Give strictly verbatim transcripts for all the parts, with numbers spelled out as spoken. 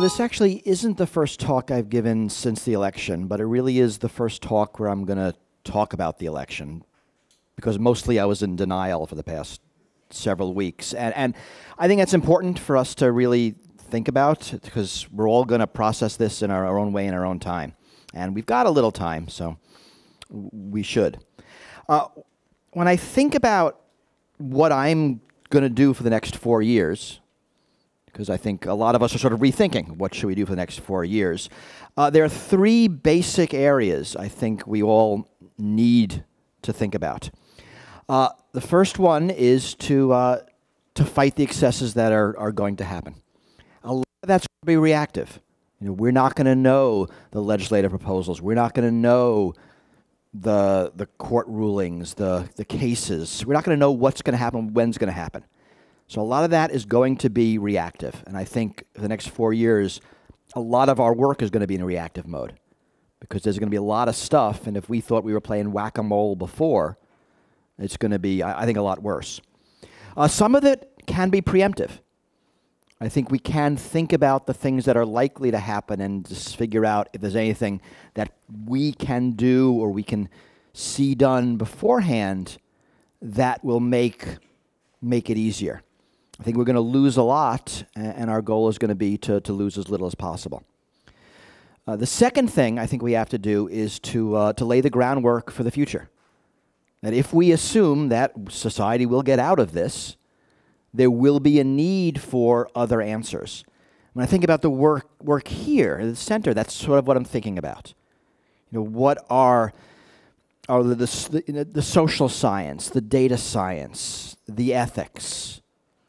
this actually isn't the first talk I've given since the election, but it really is the first talk where I'm going to talk about the election, because mostly I was in denial for the past several weeks. And, and I think that's important for us to really think about, because we're all going to process this in our, our own way in our own time. And we've got a little time, so we should. Uh, when I think about what I'm going to do for the next four years, because I think a lot of us are sort of rethinking what should we do for the next four years. Uh, there are three basic areas I think we all need to think about. Uh, the first one is to, uh, to fight the excesses that are, are going to happen. A lot of that's going to be reactive. You know, we're not going to know the legislative proposals. We're not going to know the, the court rulings, the, the cases. We're not going to know what's going to happen, when it's going to happen. So a lot of that is going to be reactive. And I think for the next four years, a lot of our work is going to be in a reactive mode, because there's going to be a lot of stuff. And if we thought we were playing whack-a-mole before, it's going to be, I, I think, a lot worse. Uh, some of it can be preemptive. I think we can think about the things that are likely to happen and just figure out if there's anything that we can do or we can see done beforehand that will make, make it easier. I think we're going to lose a lot, and our goal is going to be to, to lose as little as possible. Uh, the second thing I think we have to do is to, uh, to lay the groundwork for the future. That if we assume that society will get out of this, there will be a need for other answers. When I think about the work, work here at the center, that's sort of what I'm thinking about. You know, what are, are the, the, the, the social science, the data science, the ethics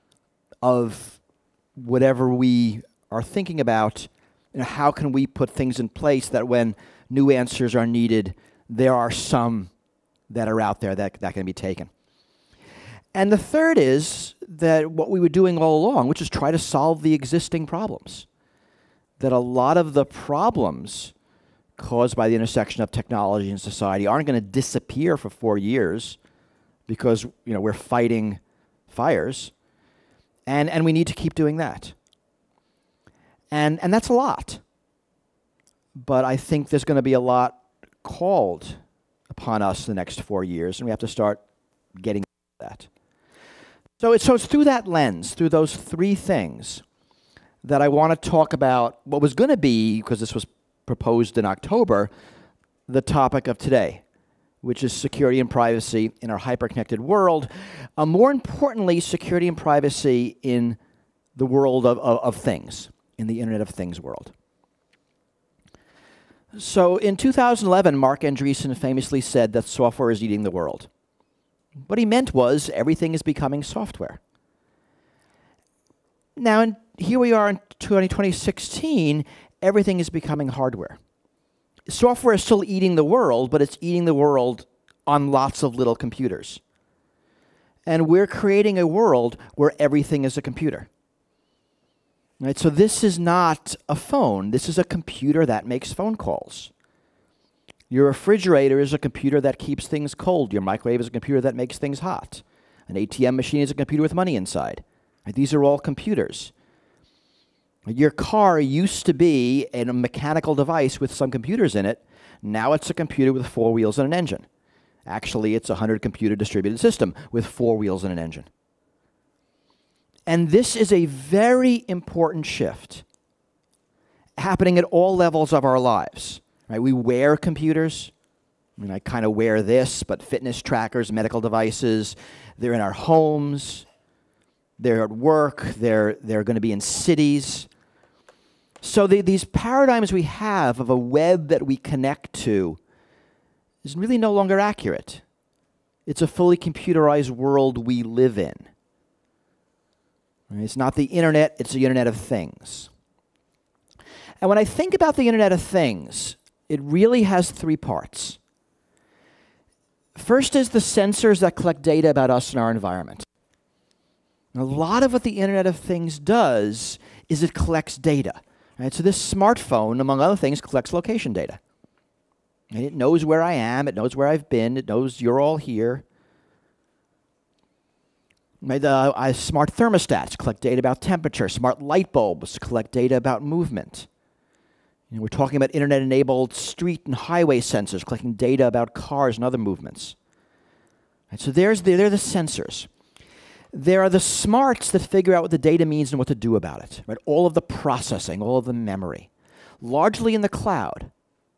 of whatever we are thinking about? You know, how can we put things in place that when new answers are needed, there are some that are out there that, that can be taken. And the third is that what we were doing all along, which is try to solve the existing problems. That a lot of the problems caused by the intersection of technology and society aren't going to disappear for four years because, you know, we're fighting fires. And, and we need to keep doing that. And, and that's a lot. But I think there's going to be a lot called upon us in the next four years, and we have to start getting that. So it's, so it's through that lens, through those three things, that I want to talk about what was going to be, because this was proposed in October, the topic of today, which is security and privacy in our hyper-connected world. Uh, more importantly, security and privacy in the world of, of, of things, in the Internet of Things world. So in two thousand eleven, Mark Andreessen famously said that software is eating the world. What he meant was everything is becoming software. Now, in, here we are in twenty sixteen, everything is becoming hardware. Software is still eating the world, but it's eating the world on lots of little computers. And we're creating a world where everything is a computer. Right? So this is not a phone. This is a computer that makes phone calls. Your refrigerator is a computer that keeps things cold. Your microwave is a computer that makes things hot. An A T M machine is a computer with money inside. Right? These are all computers. Your car used to be a mechanical device with some computers in it. Now it's a computer with four wheels and an engine. Actually, it's a hundred computer distributed system with four wheels and an engine. And this is a very important shift happening at all levels of our lives. Right? We wear computers. I mean, I kind of wear this, but fitness trackers, medical devices, they're in our homes, they're at work, they're, they're going to be in cities. So the, these paradigms we have of a web that we connect to is really no longer accurate. It's a fully computerized world we live in. Right? It's not the internet, it's the Internet of Things. And when I think about the Internet of Things, it really has three parts. First is the sensors that collect data about us and our environment. And a lot of what the Internet of Things does is it collects data. Right? So this smartphone, among other things, collects location data. And it knows where I am, it knows where I've been, it knows you're all here. Right? Uh, uh, smart thermostats collect data about temperature. Smart light bulbs collect data about movement. You know, we're talking about internet-enabled street and highway sensors collecting data about cars and other movements. Right? So there's the, they're the sensors. There are the smarts that figure out what the data means and what to do about it. Right? All of the processing, all of the memory, largely in the cloud.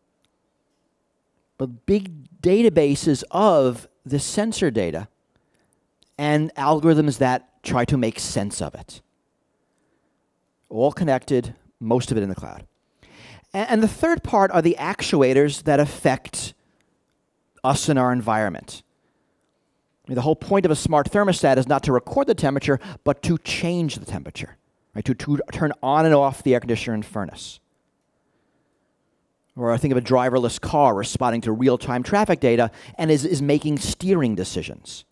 But big databases of the sensor data and algorithms that try to make sense of it. All connected, most of it in the cloud. And, and the third part are the actuators that affect us and our environment. I mean, the whole point of a smart thermostat is not to record the temperature, but to change the temperature, right? To, to turn on and off the air conditioner and furnace. Or I think of a driverless car responding to real-time traffic data and is, is making steering decisions.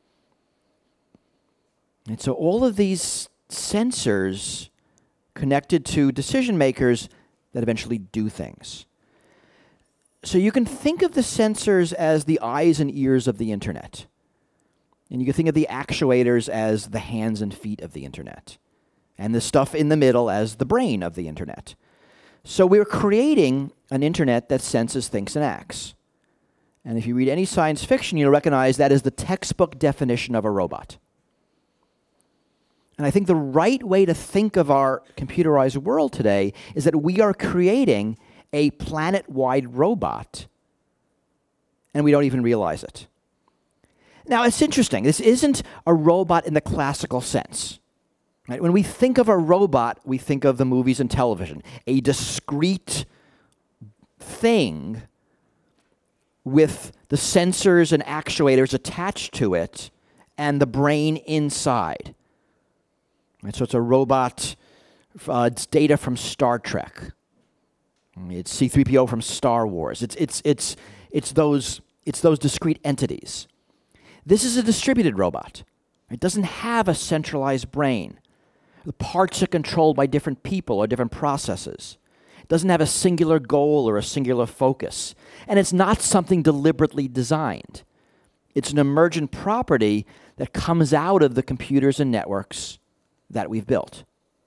And so all of these sensors connected to decision makers that eventually do things. So you can think of the sensors as the eyes and ears of the internet. And you can think of the actuators as the hands and feet of the internet. And the stuff in the middle as the brain of the internet. So we're creating an internet that senses, thinks, and acts. And if you read any science fiction, you'll recognize that is the textbook definition of a robot. And I think the right way to think of our computerized world today is that we are creating a planet-wide robot, and we don't even realize it. Now, it's interesting. This isn't a robot in the classical sense. Right? When we think of a robot, we think of the movies and television, a discrete thing with the sensors and actuators attached to it and the brain inside. Right? So it's a robot, uh, it's data from Star Trek. It's C three P O from Star Wars. It's, it's, it's, it's, those, it's those discrete entities. This is a distributed robot. It doesn't have a centralized brain. The parts are controlled by different people or different processes. It doesn't have a singular goal or a singular focus. And it's not something deliberately designed. It's an emergent property that comes out of the computers and networks that we've built.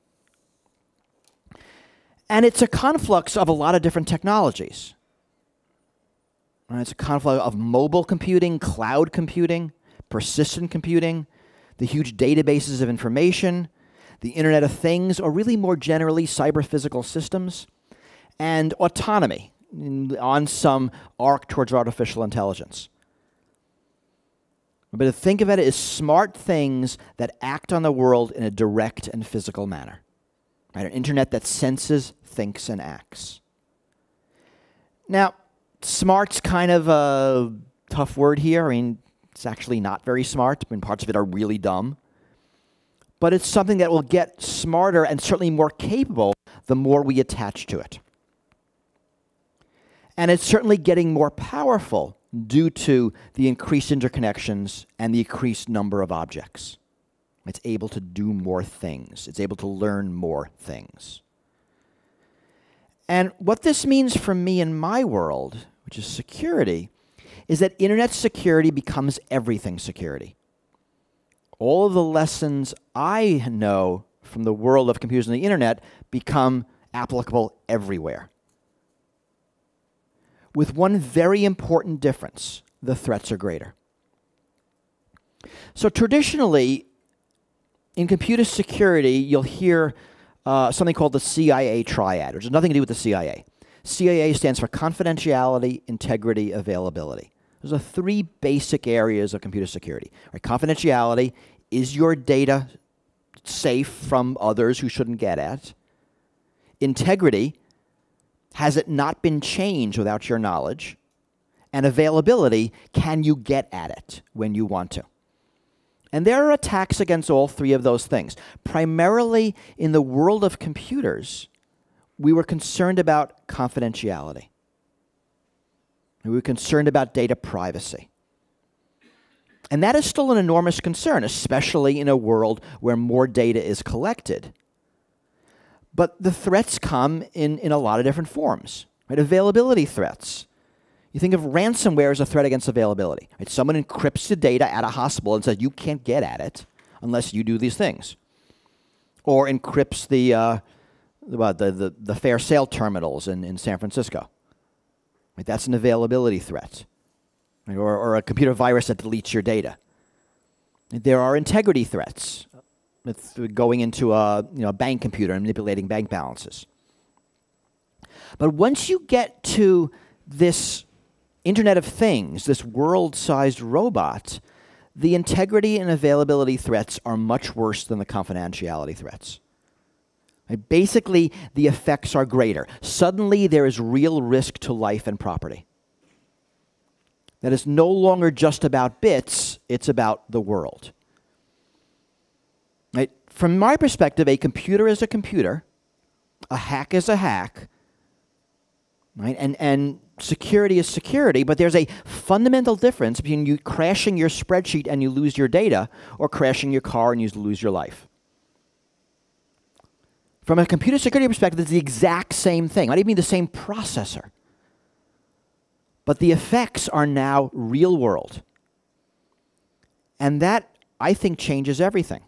And it's a conflux of a lot of different technologies. Right? It's a conflux of mobile computing, cloud computing, persistent computing, the huge databases of information, the Internet of Things, or really more generally, cyber-physical systems, and autonomy in, on some arc towards artificial intelligence. But to think of it as smart things that act on the world in a direct and physical manner. Right? An Internet that senses, thinks, and acts. Now, smart's kind of a tough word here. I mean, it's actually not very smart. I mean, parts of it are really dumb. But it's something that will get smarter and certainly more capable the more we attach to it. And it's certainly getting more powerful due to the increased interconnections and the increased number of objects. It's able to do more things. It's able to learn more things. And what this means for me in my world, which is security, is that internet security becomes everything security. All of the lessons I know from the world of computers and the internet become applicable everywhere. With one very important difference: the threats are greater. So traditionally, in computer security, you'll hear uh, something called the C I A triad, which has nothing to do with the C I A. C I A stands for confidentiality, integrity, availability. Those are three basic areas of computer security. Right? Confidentiality: is your data safe from others who shouldn't get at? Integrity: has it not been changed without your knowledge? And availability: can you get at it when you want to? And there are attacks against all three of those things. Primarily in the world of computers, we were concerned about confidentiality. We were concerned about data privacy. And that is still an enormous concern, especially in a world where more data is collected. But the threats come in, in a lot of different forms. Right? Availability threats. You think of ransomware as a threat against availability. Right? Someone encrypts the data at a hospital and says, you can't get at it unless you do these things. Or encrypts the, uh, the, the, the fare sale terminals in, in San Francisco. Right? That's an availability threat. Right? Or, or a computer virus that deletes your data. There are integrity threats. With going into a you know, bank computer and manipulating bank balances. But once you get to this Internet of Things, this world-sized robot, the integrity and availability threats are much worse than the confidentiality threats. Right? Basically, the effects are greater. Suddenly, there is real risk to life and property. That is no longer just about bits, it's about the world. Right? From my perspective, a computer is a computer, a hack is a hack, right? And, and security is security, but there's a fundamental difference between you crashing your spreadsheet and you lose your data, or crashing your car and you lose your life. From a computer security perspective, it's the exact same thing. Not even the same processor. But the effects are now real world. And that, I think, changes everything.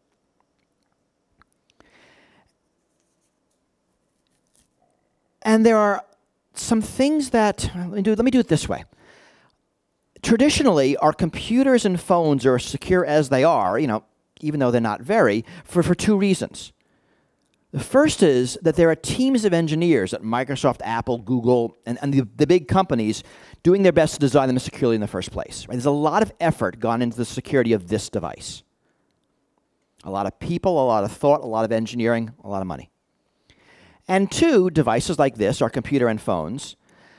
And there are some things that, let me do, let me do it this way. Traditionally, our computers and phones are as secure as they are, you know, even though they're not very, for, for two reasons. The first is that there are teams of engineers at Microsoft, Apple, Google, and, and the, the big companies doing their best to design them securely in the first place. Right? There's a lot of effort gone into the security of this device. A lot of people, a lot of thought, a lot of engineering, a lot of money. And two, devices like this, our computer and phones,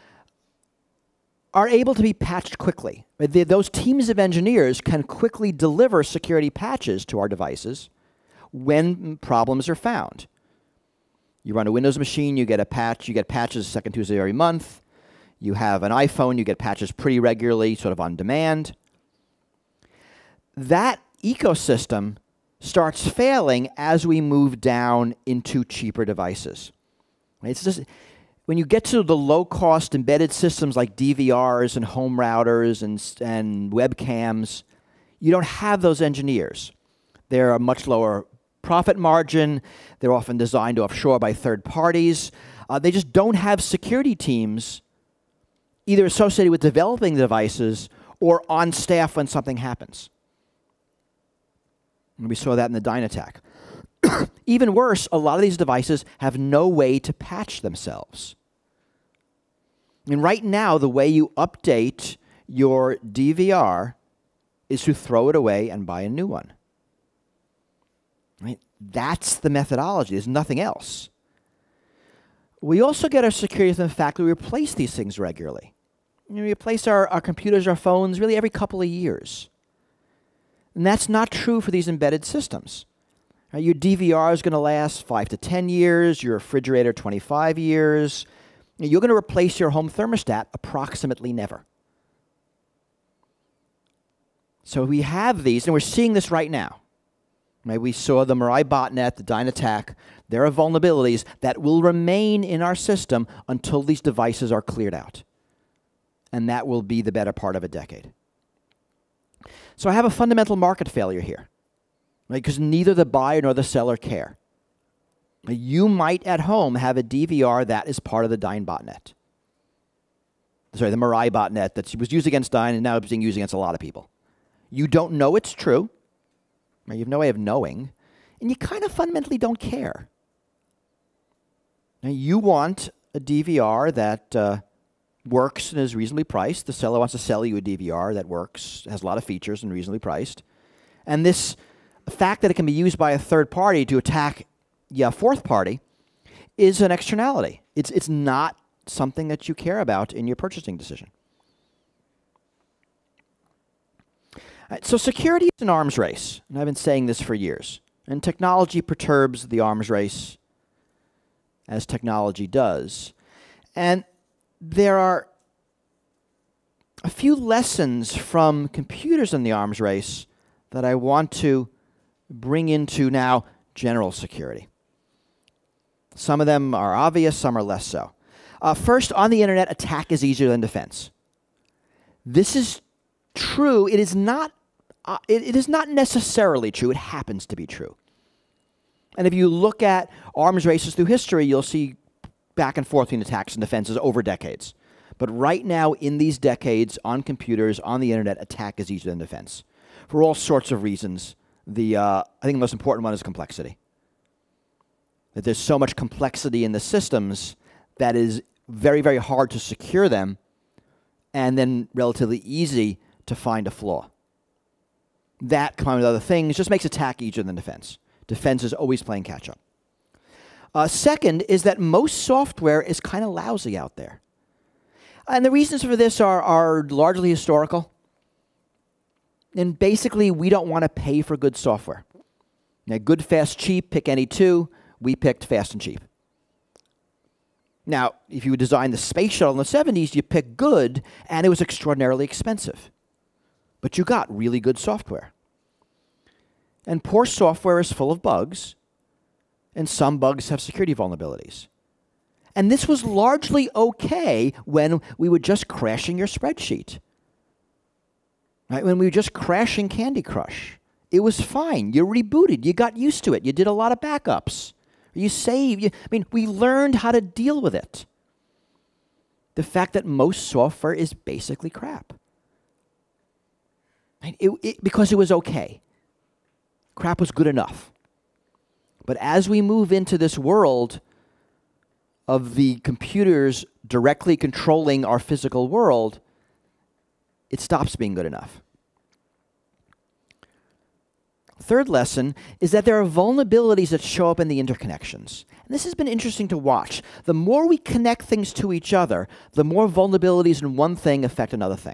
are able to be patched quickly. They, those teams of engineers can quickly deliver security patches to our devices when problems are found. You run a Windows machine, you get a patch, you get patches second Tuesday every month. You have an iPhone, you get patches pretty regularly, sort of on demand. That ecosystem starts failing as we move down into cheaper devices. It's just, when you get to the low-cost embedded systems like D V Rs and home routers and, and webcams, you don't have those engineers. They're a much lower profit margin. They're often designed offshore by third parties. Uh, they just don't have security teams either associated with developing the devices or on staff when something happens. And we saw that in the Dyn attack. Even worse, a lot of these devices have no way to patch themselves. And right now, the way you update your D V R is to throw it away and buy a new one. Right? That's the methodology. There's nothing else. We also get our security from the fact that we replace these things regularly. You know, we replace our, our computers, our phones, really every couple of years. And that's not true for these embedded systems. Right? Your D V R is going to last five to ten years, your refrigerator twenty-five years. You're going to replace your home thermostat approximately never. So we have these, and we're seeing this right now. Right? We saw the Mirai botnet, the Dyn attack. There are vulnerabilities that will remain in our system until these devices are cleared out. And that will be the better part of a decade. So I have a fundamental market failure here, right? Because neither the buyer nor the seller care. You might at home have a D V R that is part of the Dyn botnet. Sorry, the Mirai botnet that was used against Dyn and now it's being used against a lot of people. You don't know it's true. Right? You have no way of knowing. And you kind of fundamentally don't care. Now, you want a D V R that uh, works and is reasonably priced. The seller wants to sell you a D V R that works, has a lot of features, and reasonably priced. And this fact that it can be used by a third party to attack yeah, a fourth party is an externality. It's, it's not something that you care about in your purchasing decision. Right, so security is an arms race, and I've been saying this for years. And technology perturbs the arms race, as technology does. And there are a few lessons from computers in the arms race that I want to bring into now general security. Some of them are obvious, some are less so. Uh, first, on the internet, attack is easier than defense. This is true. It is not uh, it, it is not necessarily true. It happens to be true. And if you look at arms races through history, you'll see back and forth between attacks and defenses over decades. But right now, in these decades, on computers, on the internet, attack is easier than defense. For all sorts of reasons. The, uh, I think the most important one is complexity. That there's so much complexity in the systems that is very, very hard to secure them, and then relatively easy to find a flaw. That, combined with other things, just makes attack easier than defense. Defense is always playing catch-up. Uh, second is that most software is kind of lousy out there. And the reasons for this are, are largely historical. And basically, we don't want to pay for good software. Now, good, fast, cheap, pick any two. We picked fast and cheap. Now, if you designed the space shuttle in the seventies, you picked good, and it was extraordinarily expensive. But you got really good software. And poor software is full of bugs, and some bugs have security vulnerabilities. And this was largely okay when we were just crashing your spreadsheet. Right? When we were just crashing Candy Crush. It was fine. You rebooted. You got used to it. You did a lot of backups. You saved. You, I mean, we learned how to deal with it. The fact that most software is basically crap. Right? It, it, because it was okay. Crap was good enough. But as we move into this world of the computers directly controlling our physical world, it stops being good enough. Third lesson is that there are vulnerabilities that show up in the interconnections. And this has been interesting to watch. The more we connect things to each other, the more vulnerabilities in one thing affect another thing.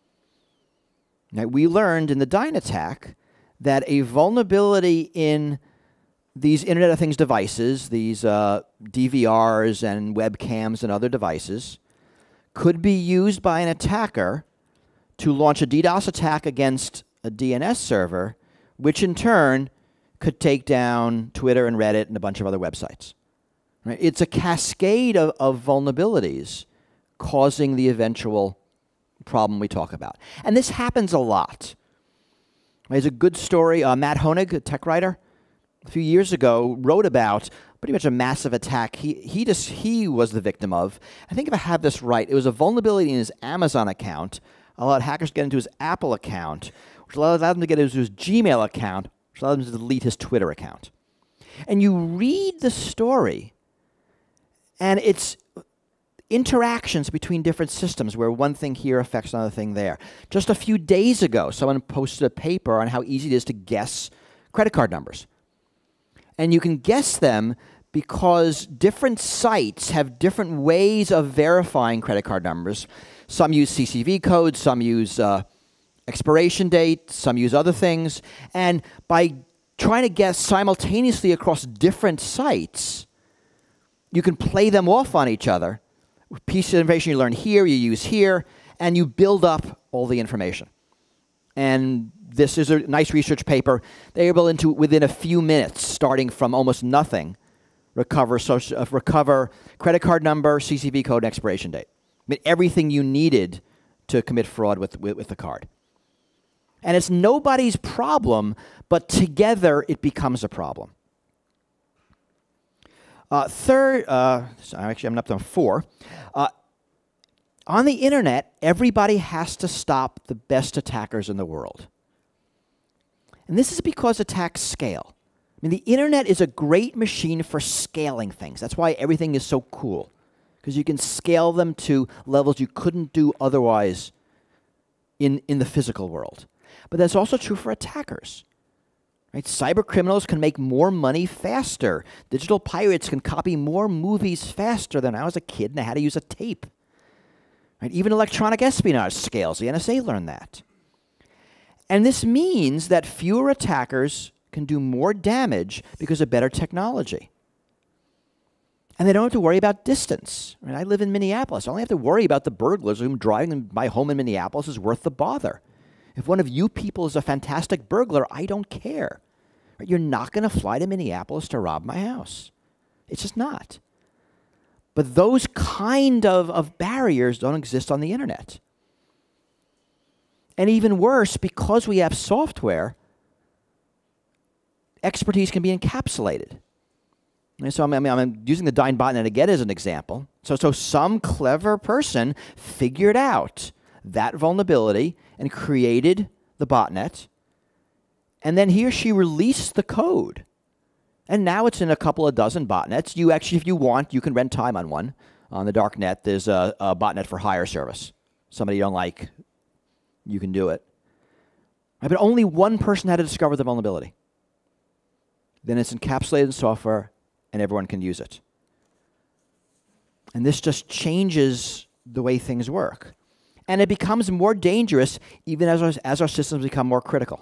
Now, we learned in the Dyne attack that a vulnerability in these Internet of Things devices, these uh, D V Rs and webcams and other devices, could be used by an attacker to launch a DDoS attack against a D N S server, which in turn could take down Twitter and Reddit and a bunch of other websites. Right? It's a cascade of, of vulnerabilities causing the eventual problem we talk about. And this happens a lot. There's a good story. Uh, Matt Honig, a tech writer, a few years ago, wrote about pretty much a massive attack he, he, just, he was the victim of. I think if I have this right, it was a vulnerability in his Amazon account, allowed hackers to get into his Apple account, which allowed them to get into his Gmail account, which allowed them to delete his Twitter account. And you read the story, and it's interactions between different systems where one thing here affects another thing there. Just a few days ago, someone posted a paper on how easy it is to guess credit card numbers. And you can guess them because different sites have different ways of verifying credit card numbers. Some use C C V codes, some use uh, expiration date, some use other things. And by trying to guess simultaneously across different sites, you can play them off on each other. Piece of information you learn here, you use here, and you build up all the information. And this is a nice research paper. They're able to, within a few minutes, starting from almost nothing, recover, social, uh, recover credit card number, C C V code, and expiration date. I mean, everything you needed to commit fraud with, with, with the card. And it's nobody's problem, but together it becomes a problem. Uh, third, uh, so actually I'm up to four. Uh, on the internet, everybody has to stop the best attackers in the world. And this is because attacks scale. I mean, the internet is a great machine for scaling things. That's why everything is so cool, because you can scale them to levels you couldn't do otherwise in, in the physical world. But that's also true for attackers. Right? Cyber criminals can make more money faster. Digital pirates can copy more movies faster than I was a kid and I had to use a tape. Right? Even electronic espionage scales. The N S A learned that. And this means that fewer attackers can do more damage because of better technology. And they don't have to worry about distance. I mean, I live in Minneapolis. I only have to worry about the burglars whom driving my home in Minneapolis is worth the bother. If one of you people is a fantastic burglar, I don't care. Right? You're not going to fly to Minneapolis to rob my house. It's just not. But those kind of, of barriers don't exist on the internet. And even worse, because we have software, expertise can be encapsulated. And so I'm, I mean, I'm using the Dyn botnet again as an example. So, so some clever person figured out that vulnerability and created the botnet, and then he or she released the code. And now it's in a couple of dozen botnets. You actually, if you want, you can rent time on one. On the dark net, there's a, a botnet for hire service. Somebody you don't like, you can do it. Right, but only one person had to discover the vulnerability. Then it's encapsulated in software, and everyone can use it. And this just changes the way things work. And it becomes more dangerous even as our, as our systems become more critical.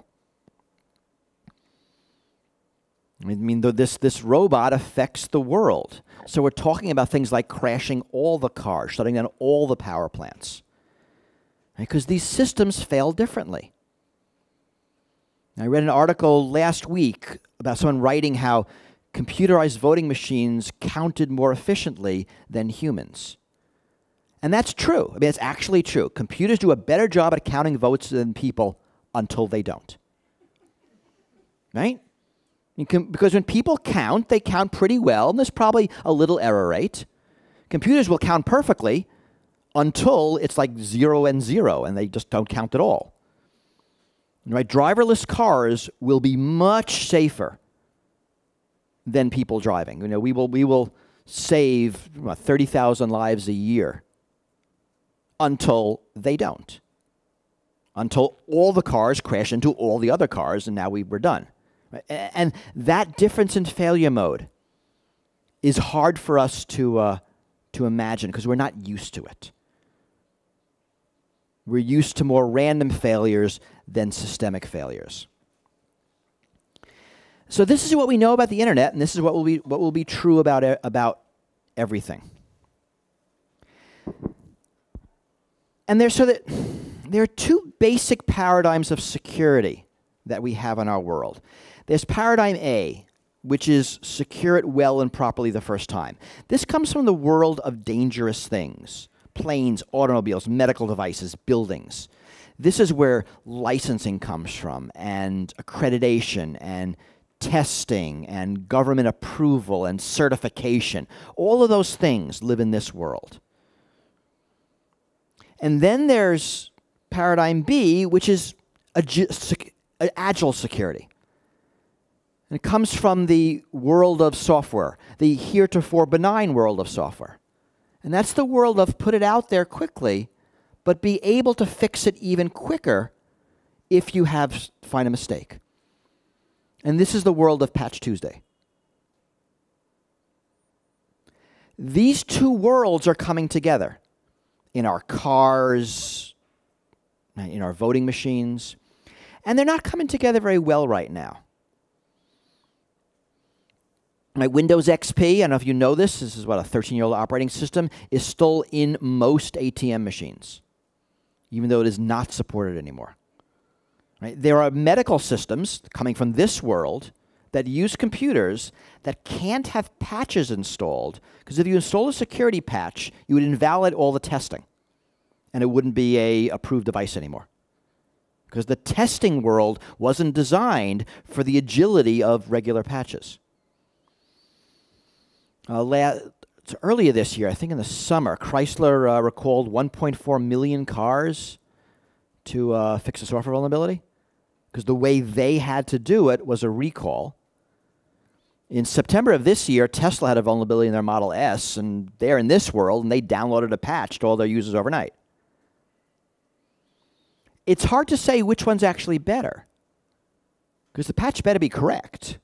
I mean, this, this robot affects the world. So we're talking about things like crashing all the cars, shutting down all the power plants. Because these systems fail differently. I read an article last week about someone writing how computerized voting machines counted more efficiently than humans. And that's true. I mean, it's actually true. Computers do a better job at counting votes than people until they don't. Right? You can, because when people count, they count pretty well, and there's probably a little error rate. Computers will count perfectly until it's like zero and zero, and they just don't count at all. Right? Driverless cars will be much safer than people driving. You know, we will we will save what, thirty thousand lives a year until they don't. Until all the cars crash into all the other cars, and now we were done. Right? And that difference in failure mode is hard for us to uh, to imagine because we're not used to it. We're used to more random failures than systemic failures. So this is what we know about the internet, and this is what will be what will be true about e- about everything. And there's so that there are two basic paradigms of security that we have in our world. There's paradigm A, which is secure it well and properly the first time. This comes from the world of dangerous things: planes, automobiles, medical devices, buildings. This is where licensing comes from, and accreditation, and testing, and government approval, and certification. All of those things live in this world. And then there's paradigm B, which is agi- sec- agile security. And it comes from the world of software, the heretofore benign world of software. And that's the world of put it out there quickly, but be able to fix it even quicker if you have find a mistake. And this is the world of Patch Tuesday. These two worlds are coming together in our cars, in our voting machines, and they're not coming together very well right now. My Windows X P, I don't know if you know this, this is what, a thirteen-year-old operating system, is still in most A T M machines, even though it is not supported anymore. Right? There are medical systems coming from this world that use computers that can't have patches installed, because if you install a security patch, you would invalidate all the testing, and it wouldn't be a approved device anymore. Because the testing world wasn't designed for the agility of regular patches. Uh, la- earlier this year, I think in the summer, Chrysler uh, recalled one point four million cars to uh, fix a software vulnerability, because the way they had to do it was a recall. In September of this year, Tesla had a vulnerability in their Model S, and they're in this world, and they downloaded a patch to all their users overnight. It's hard to say which one's actually better, because the patch better be correct.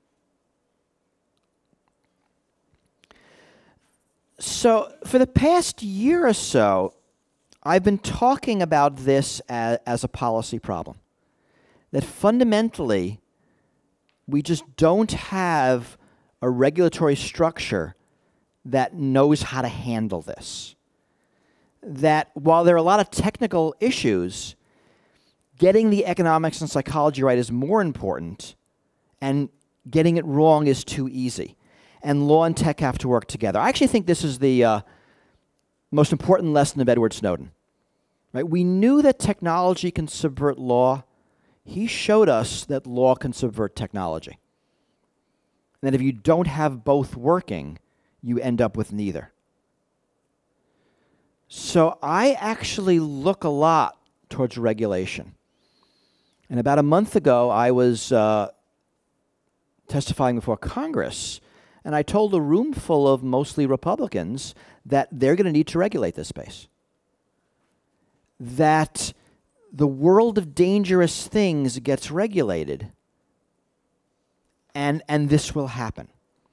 So for the past year or so, I've been talking about this as, as a policy problem. That fundamentally, we just don't have a regulatory structure that knows how to handle this. That while there are a lot of technical issues, getting the economics and psychology right is more important, and getting it wrong is too easy. And law and tech have to work together. I actually think this is the uh, most important lesson of Edward Snowden. Right? We knew that technology can subvert law. He showed us that law can subvert technology. And that if you don't have both working, you end up with neither. So I actually look a lot towards regulation. And about a month ago, I was uh, testifying before Congress, and I told a room full of mostly Republicans that they're going to need to regulate this space. That the world of dangerous things gets regulated, and, and this will happen.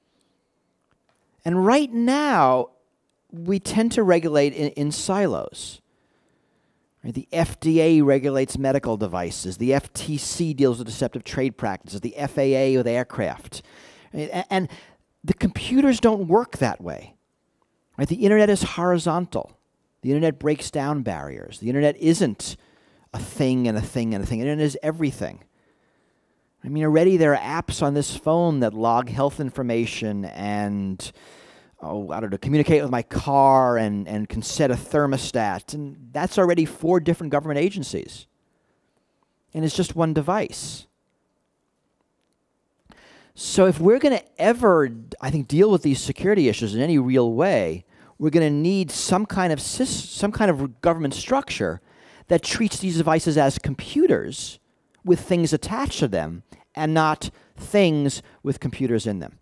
And right now, we tend to regulate in, in silos. Right? The F D A regulates medical devices. The F T C deals with deceptive trade practices. The F A A with aircraft. And, and the computers don't work that way. Right? The internet is horizontal. The internet breaks down barriers. The internet isn't a thing and a thing and a thing. The internet is everything. I mean, already there are apps on this phone that log health information and, oh, I don't know, communicate with my car and, and can set a thermostat. And that's already four different government agencies. And it's just one device. So if we're going to ever, I think, deal with these security issues in any real way, we're going to need some kind of some kind of government structure that treats these devices as computers with things attached to them and not things with computers in them.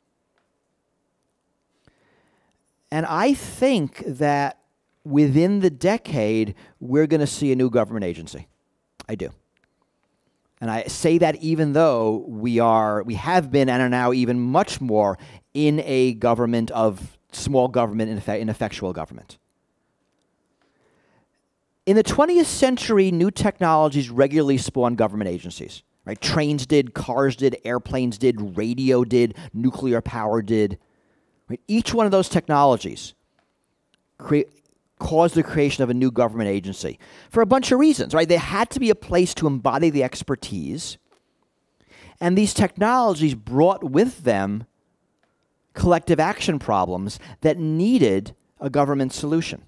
And I think that within the decade, we're going to see a new government agency. I do. And I say that even though we are, we have been and are now even much more in a government of small government and ineffectual government. In the twentieth century, new technologies regularly spawned government agencies. Right? Trains did, cars did, airplanes did, radio did, nuclear power did. Right? Each one of those technologies create, caused the creation of a new government agency for a bunch of reasons. Right? There had to be a place to embody the expertise, and these technologies brought with them collective action problems that needed a government solution.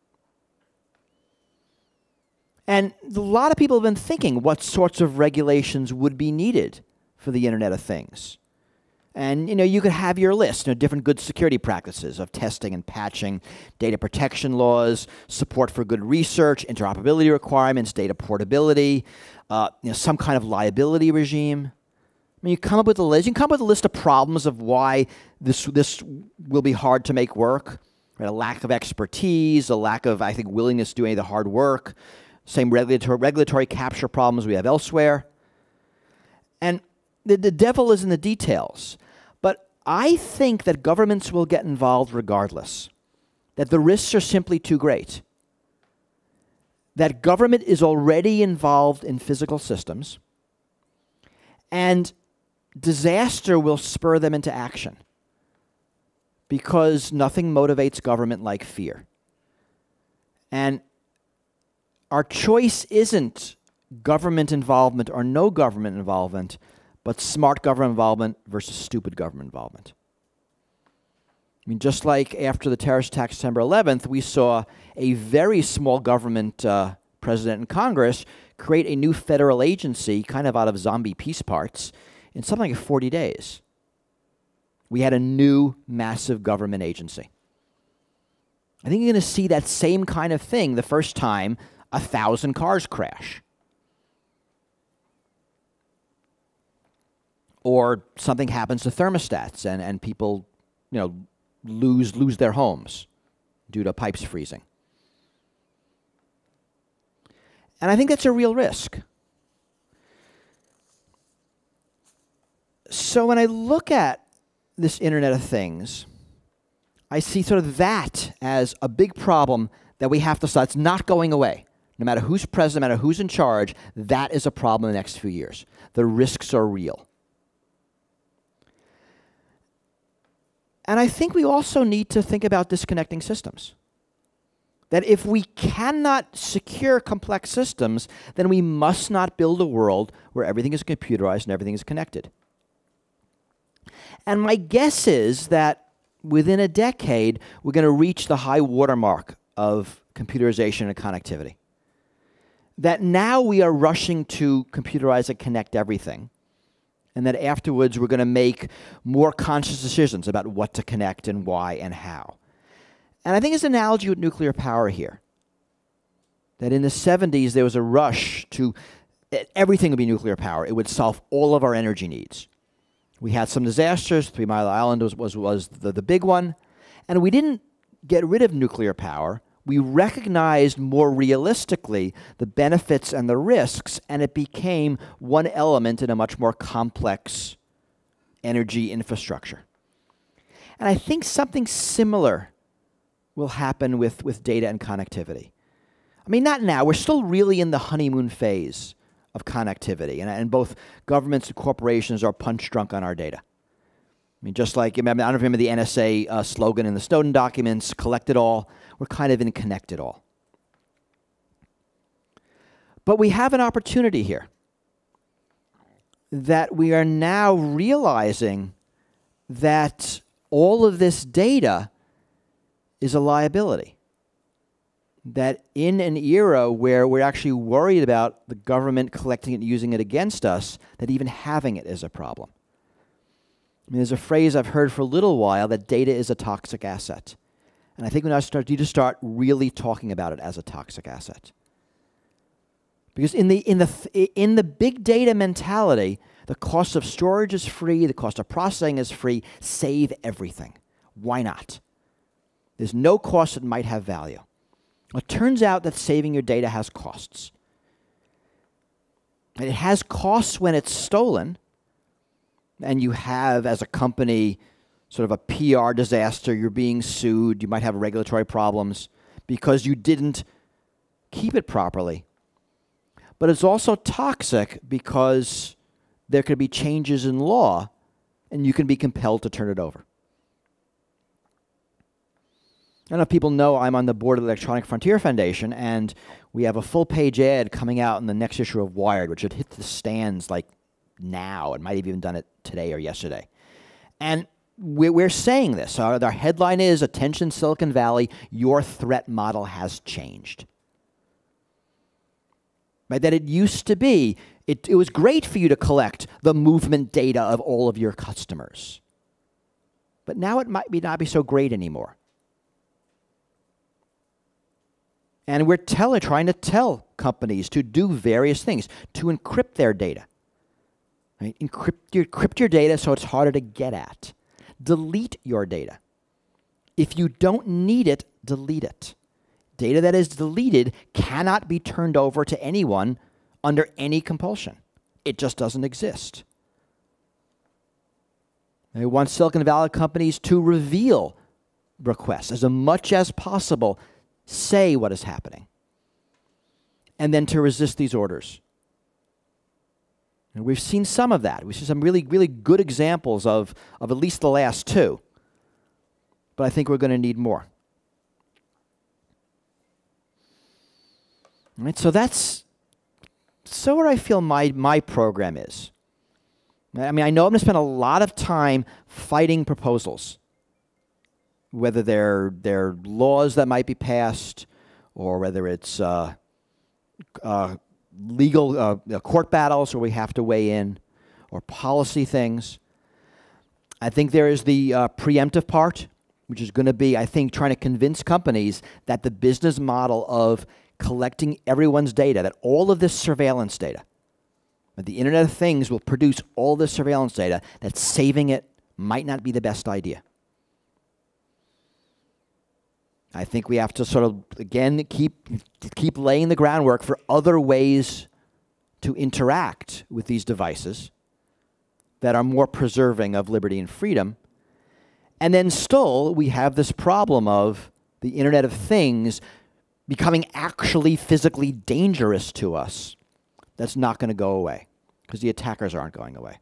And a lot of people have been thinking what sorts of regulations would be needed for the Internet of Things. And, you know, you could have your list, you know, different good security practices of testing and patching, data protection laws, support for good research, interoperability requirements, data portability, uh, you know, some kind of liability regime. I mean, you come up with a list. You can come up with a list of problems of why this this will be hard to make work. Right? A lack of expertise, a lack of, I think, willingness to do any of the hard work. Same regulatory regulatory capture problems we have elsewhere. And the, the devil is in the details. But I think that governments will get involved regardless. That the risks are simply too great. That government is already involved in physical systems. And disaster will spur them into action. Because nothing motivates government like fear. And our choice isn't government involvement or no government involvement, but smart government involvement versus stupid government involvement. I mean, just like after the terrorist attack September eleventh, we saw a very small government uh, president and Congress create a new federal agency kind of out of zombie piece parts in something like forty days. We had a new massive government agency. I think you're going to see that same kind of thing the first time a thousand cars crash. Or something happens to thermostats and, and people, you know, lose lose their homes due to pipes freezing. And I think that's a real risk. So when I look at this Internet of Things, I see sort of that as a big problem that we have to solve. It's not going away. No matter who's president, no matter who's in charge, that is a problem in the next few years. The risks are real. And I think we also need to think about disconnecting systems. That if we cannot secure complex systems, then we must not build a world where everything is computerized and everything is connected. And my guess is that within a decade, we're going to reach the high watermark of computerization and connectivity. that now we are rushing to computerize and connect everything, and that afterwards we're going to make more conscious decisions about what to connect and why and how. And I think it's an analogy with nuclear power here. That in the seventies there was a rush to, everything would be nuclear power. It would solve all of our energy needs. We had some disasters. Three Mile Island was, was, was the, the big one. And we didn't get rid of nuclear power. We recognized more realistically the benefits and the risks, and it became one element in a much more complex energy infrastructure. And I think something similar will happen with, with data and connectivity. I mean, not now. We're still really in the honeymoon phase of connectivity, and, and both governments and corporations are punch drunk on our data. I mean, just like, I don't know if you remember the N S A uh, slogan in the Snowden documents, collect it all. We're kind of in connect it all. But we have an opportunity here that we are now realizing that all of this data is a liability. That in an era where we're actually worried about the government collecting it and using it against us, that even having it is a problem. I mean, there's a phrase I've heard for a little while that data is a toxic asset. And I think we now start, need to start really talking about it as a toxic asset. Because in the, in the, th in the big data mentality, the cost of storage is free, the cost of processing is free, save everything. Why not? There's no cost that might have value. It turns out that saving your data has costs. And it has costs when it's stolen, and you have, as a company, sort of a P R disaster, you're being sued, you might have regulatory problems because you didn't keep it properly. But it's also toxic because there could be changes in law and you can be compelled to turn it over. I don't know if people know I'm on the board of the Electronic Frontier Foundation, and we have a full-page ad coming out in the next issue of Wired, which would hit the stands like now. It might have even done it today or yesterday. And we're saying this. Our, our headline is, "Attention Silicon Valley, your threat model has changed." Right? That it used to be, it, it was great for you to collect the movement data of all of your customers. But now it might be not be so great anymore. And we're tell, trying to tell companies to do various things, to encrypt their data. Right? Encrypt, your, encrypt your data so it's harder to get at. Delete your data. If you don't need it, delete it. Data that is deleted cannot be turned over to anyone under any compulsion. It just doesn't exist. They want Silicon Valley companies to reveal requests as much as possible, say what is happening, and then to resist these orders. And we've seen some of that. We've seen some really, really good examples of, of at least the last two. But I think we're going to need more. All right, so that's so where I feel my, my program is. I mean, I know I'm going to spend a lot of time fighting proposals, whether they're, they're laws that might be passed or whether it's uh, uh, legal uh, court battles where we have to weigh in, or policy things. I think there is the uh, preemptive part, which is going to be, I think, trying to convince companies that the business model of collecting everyone's data, that all of this surveillance data, that the Internet of Things will produce all this surveillance data, that saving it might not be the best idea. I think we have to sort of, again, keep, keep laying the groundwork for other ways to interact with these devices that are more preserving of liberty and freedom. And then still, we have this problem of the Internet of Things becoming actually physically dangerous to us. That's not going to go away because the attackers aren't going away.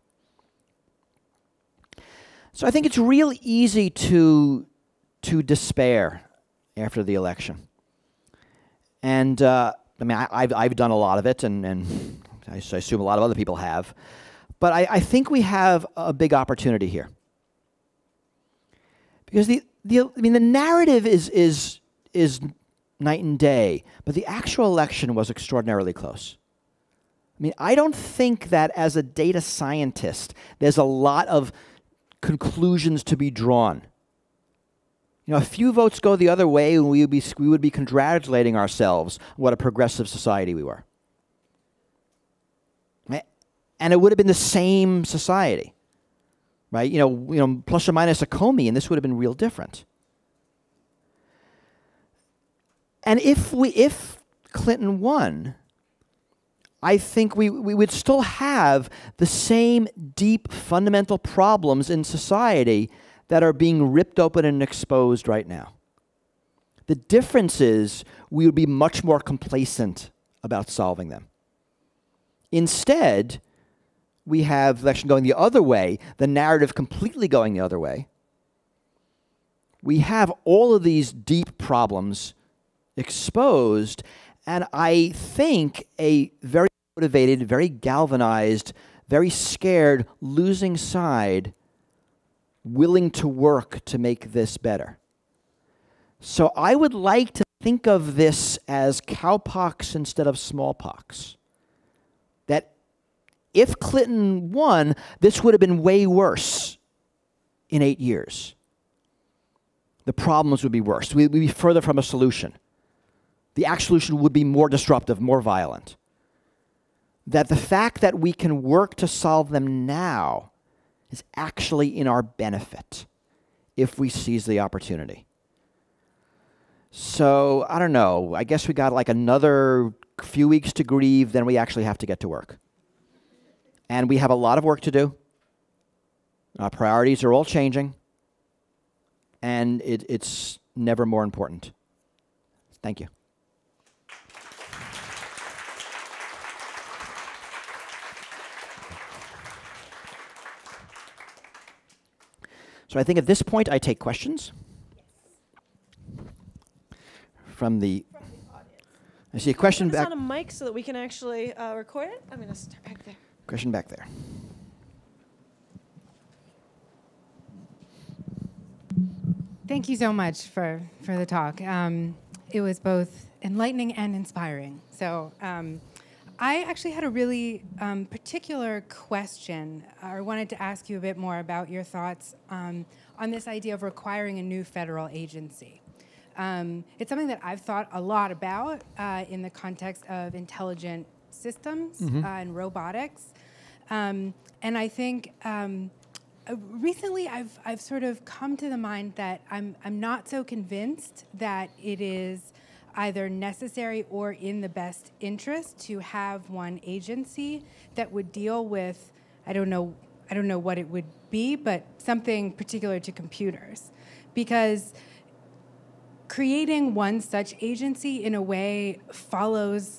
So I think it's real easy to, to despair after the election. And uh, I mean, I, I've, I've done a lot of it, and, and I assume a lot of other people have. But I, I think we have a big opportunity here. Because the, the, I mean, the narrative is, is, is night and day, but the actual election was extraordinarily close. I mean, I don't think that as a data scientist, there's a lot of conclusions to be drawn. You know, a few votes go the other way, and we would be, we would be congratulating ourselves on what a progressive society we were. And it would have been the same society, right? You know, you know, plus or minus a comey, and this would have been real different. And if we, if Clinton won, I think we, we would still have the same deep fundamental problems in society that are being ripped open and exposed right now. The difference is we would be much more complacent about solving them. Instead, we have the election going the other way, the narrative completely going the other way. We have all of these deep problems exposed, and I think a very motivated, very galvanized, very scared, losing side willing to work to make this better. So I would like to think of this as cowpox instead of smallpox. That if Clinton won, this would have been way worse in eight years. The problems would be worse. We'd be further from a solution. The actual solution would be more disruptive, more violent. That the fact that we can work to solve them now is actually in our benefit if we seize the opportunity. So, I don't know. I guess we got like another few weeks to grieve, then we actually have to get to work. And we have a lot of work to do. Our priorities are all changing. And it, it's never more important. Thank you. So I think at this point I take questions. From the, From the audience. I see a question Put this back. on a mic so that we can actually uh, record it. I'm going to start back there. Question back there. Thank you so much for, for the talk. Um, it was both enlightening and inspiring. So um, I actually had a really um, particular question. I wanted to ask you a bit more about your thoughts um, on this idea of requiring a new federal agency. Um, it's something that I've thought a lot about uh, in the context of intelligent systems mm-hmm. uh, and robotics. Um, and I think um, uh, recently I've, I've sort of come to the mind that I'm, I'm not so convinced that it is either necessary or in the best interest to have one agency that would deal with, I don't know, I don't know what it would be, but something particular to computers. Because creating one such agency in a way follows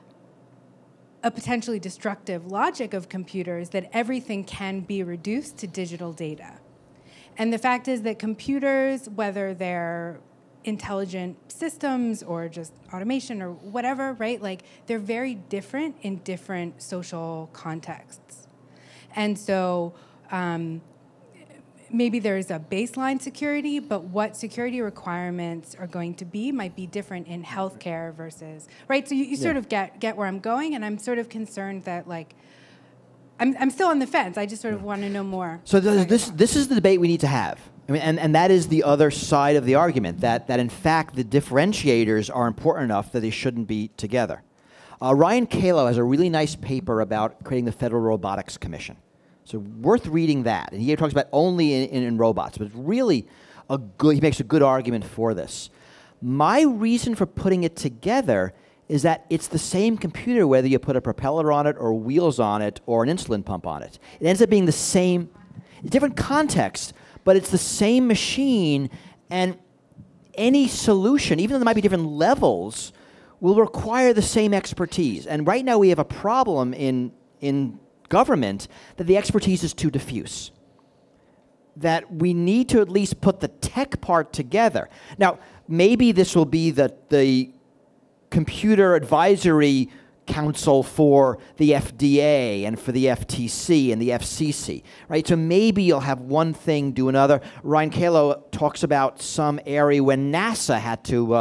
a potentially destructive logic of computers that everything can be reduced to digital data. And the fact is that computers, whether they're intelligent systems or just automation or whatever, right? Like, they're very different in different social contexts. And so um, maybe there's a baseline security, but what security requirements are going to be might be different in healthcare versus, right? So you, you sort yeah. of get, get where I'm going, and I'm sort of concerned that, like, I'm, I'm still on the fence. I just sort of want to know more. So th this, this is the debate we need to have. I mean, and, and that is the other side of the argument, that, that in fact the differentiators are important enough that they shouldn't be together. Uh, Ryan Calo has a really nice paper about creating the Federal Robotics Commission. So worth reading that. And he talks about only in, in, in robots, but it's really a good, he makes a good argument for this. My reason for putting it together is that it's the same computer whether you put a propeller on it or wheels on it or an insulin pump on it. It ends up being the same, different context, but it's the same machine, and any solution, even though there might be different levels, will require the same expertise. And right now we have a problem in, in government that the expertise is too diffuse. That we need to at least put the tech part together. Now, maybe this will be the, the computer advisory council for the F D A and for the F T C and the F C C, right? So maybe you'll have one thing do another. Ryan Calo talks about some area when NASA had to uh,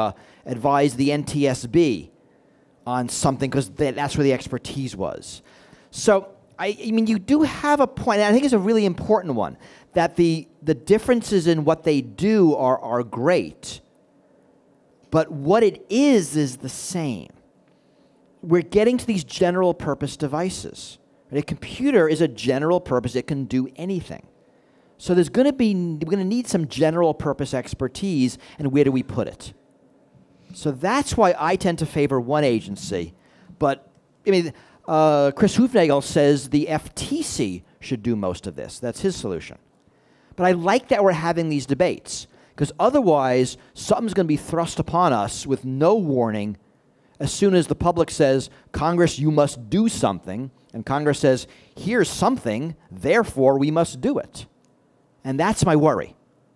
advise the N T S B on something because that's where the expertise was. So, I, I mean, you do have a point, and I think it's a really important one, that the, the differences in what they do are, are great, but what it is is the same. We're getting to these general purpose devices. A computer is a general purpose. It can do anything. So there's going to be, we're going to need some general purpose expertise, and where do we put it? So that's why I tend to favor one agency. But, I mean, uh, Chris Hufnagel says the F T C should do most of this. That's his solution. But I like that we're having these debates, because otherwise something's going to be thrust upon us with no warning as soon as the public says, Congress, you must do something, and Congress says, here's something, therefore we must do it. And that's my worry.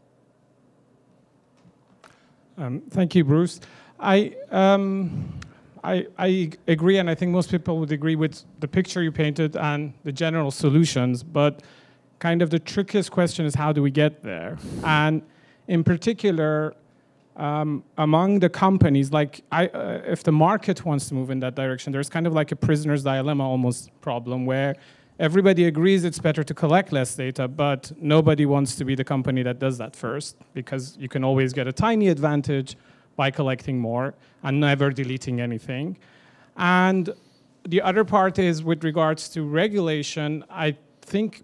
Um, thank you, Bruce. I, um, I, I agree, and I think most people would agree with the picture you painted and the general solutions, but kind of the trickiest question is how do we get there? And in particular, um, among the companies, like I, uh, if the market wants to move in that direction, there's kind of like a prisoner's dilemma almost problem where everybody agrees it's better to collect less data, but nobody wants to be the company that does that first, because you can always get a tiny advantage by collecting more and never deleting anything. And the other part is with regards to regulation, I think,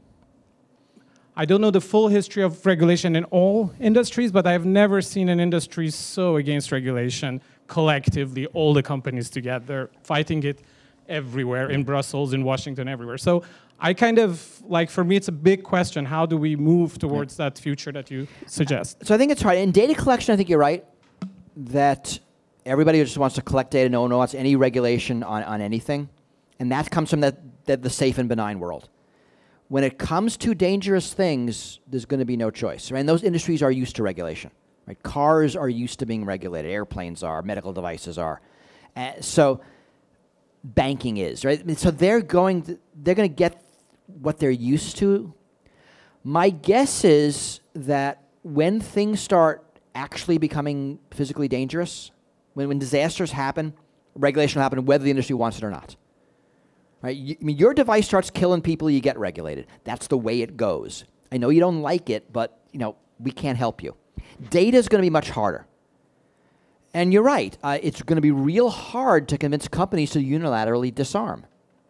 I don't know the full history of regulation in all industries, but I've never seen an industry so against regulation collectively, all the companies together, fighting it everywhere, in Brussels, in Washington, everywhere. So I kind of, like, for me, it's a big question. How do we move towards that future that you suggest? So I think it's hard. In data collection, I think you're right, that everybody just wants to collect data, no one wants any regulation on, on anything. And that comes from that, that the safe and benign world. When it comes to dangerous things, there's going to be no choice. Right? And those industries are used to regulation. Right? Cars are used to being regulated. Airplanes are. Medical devices are. Uh, so banking is. Right? I mean, so they're going to, they're going to get what they're used to. My guess is that when things start actually becoming physically dangerous, when, when disasters happen, regulation will happen whether the industry wants it or not. Right? You, I mean, your device starts killing people, you get regulated. That's the way it goes. I know you don't like it, but you know we can't help you. Data is going to be much harder. And you're right. Uh, it's going to be real hard to convince companies to unilaterally disarm.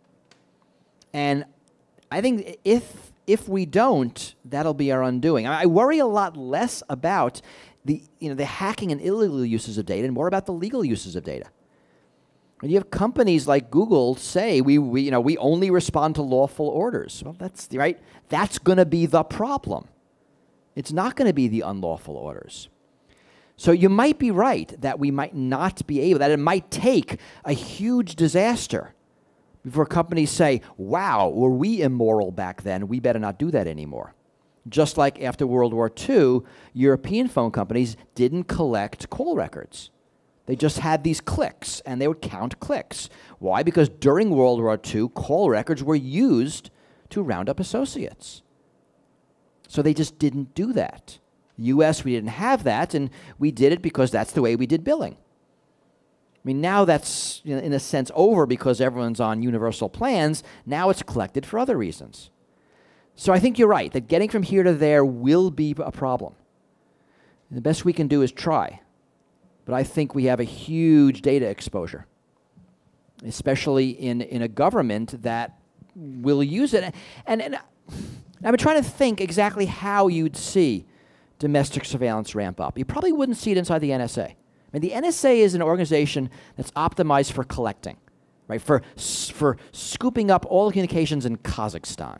And I think if if we don't, that'll be our undoing. I, I worry a lot less about the you know the hacking and illegal uses of data, and more about the legal uses of data. And you have companies like Google say we, we you know we only respond to lawful orders. Well, that's right. That's going to be the problem. It's not going to be the unlawful orders. So you might be right that we might not be able, that it might take a huge disaster before companies say, wow, were we immoral back then? We better not do that anymore. Just like after World War Two, European phone companies didn't collect call records. They just had these clicks, and they would count clicks. Why? Because during World War Two, call records were used to round up associates. So they just didn't do that. U S, we didn't have that, and we did it because that's the way we did billing. I mean, now that's, you know, in a sense, over because everyone's on universal plans. Now it's collected for other reasons. So I think you're right, that getting from here to there will be a problem. And the best we can do is try. But I think we have a huge data exposure, especially in, in a government that will use it. And, and I've been trying to think exactly how you'd see domestic surveillance ramp up. You probably wouldn't see it inside the N S A. I mean, the N S A is an organization that's optimized for collecting, right? For, for scooping up all the communications in Kazakhstan.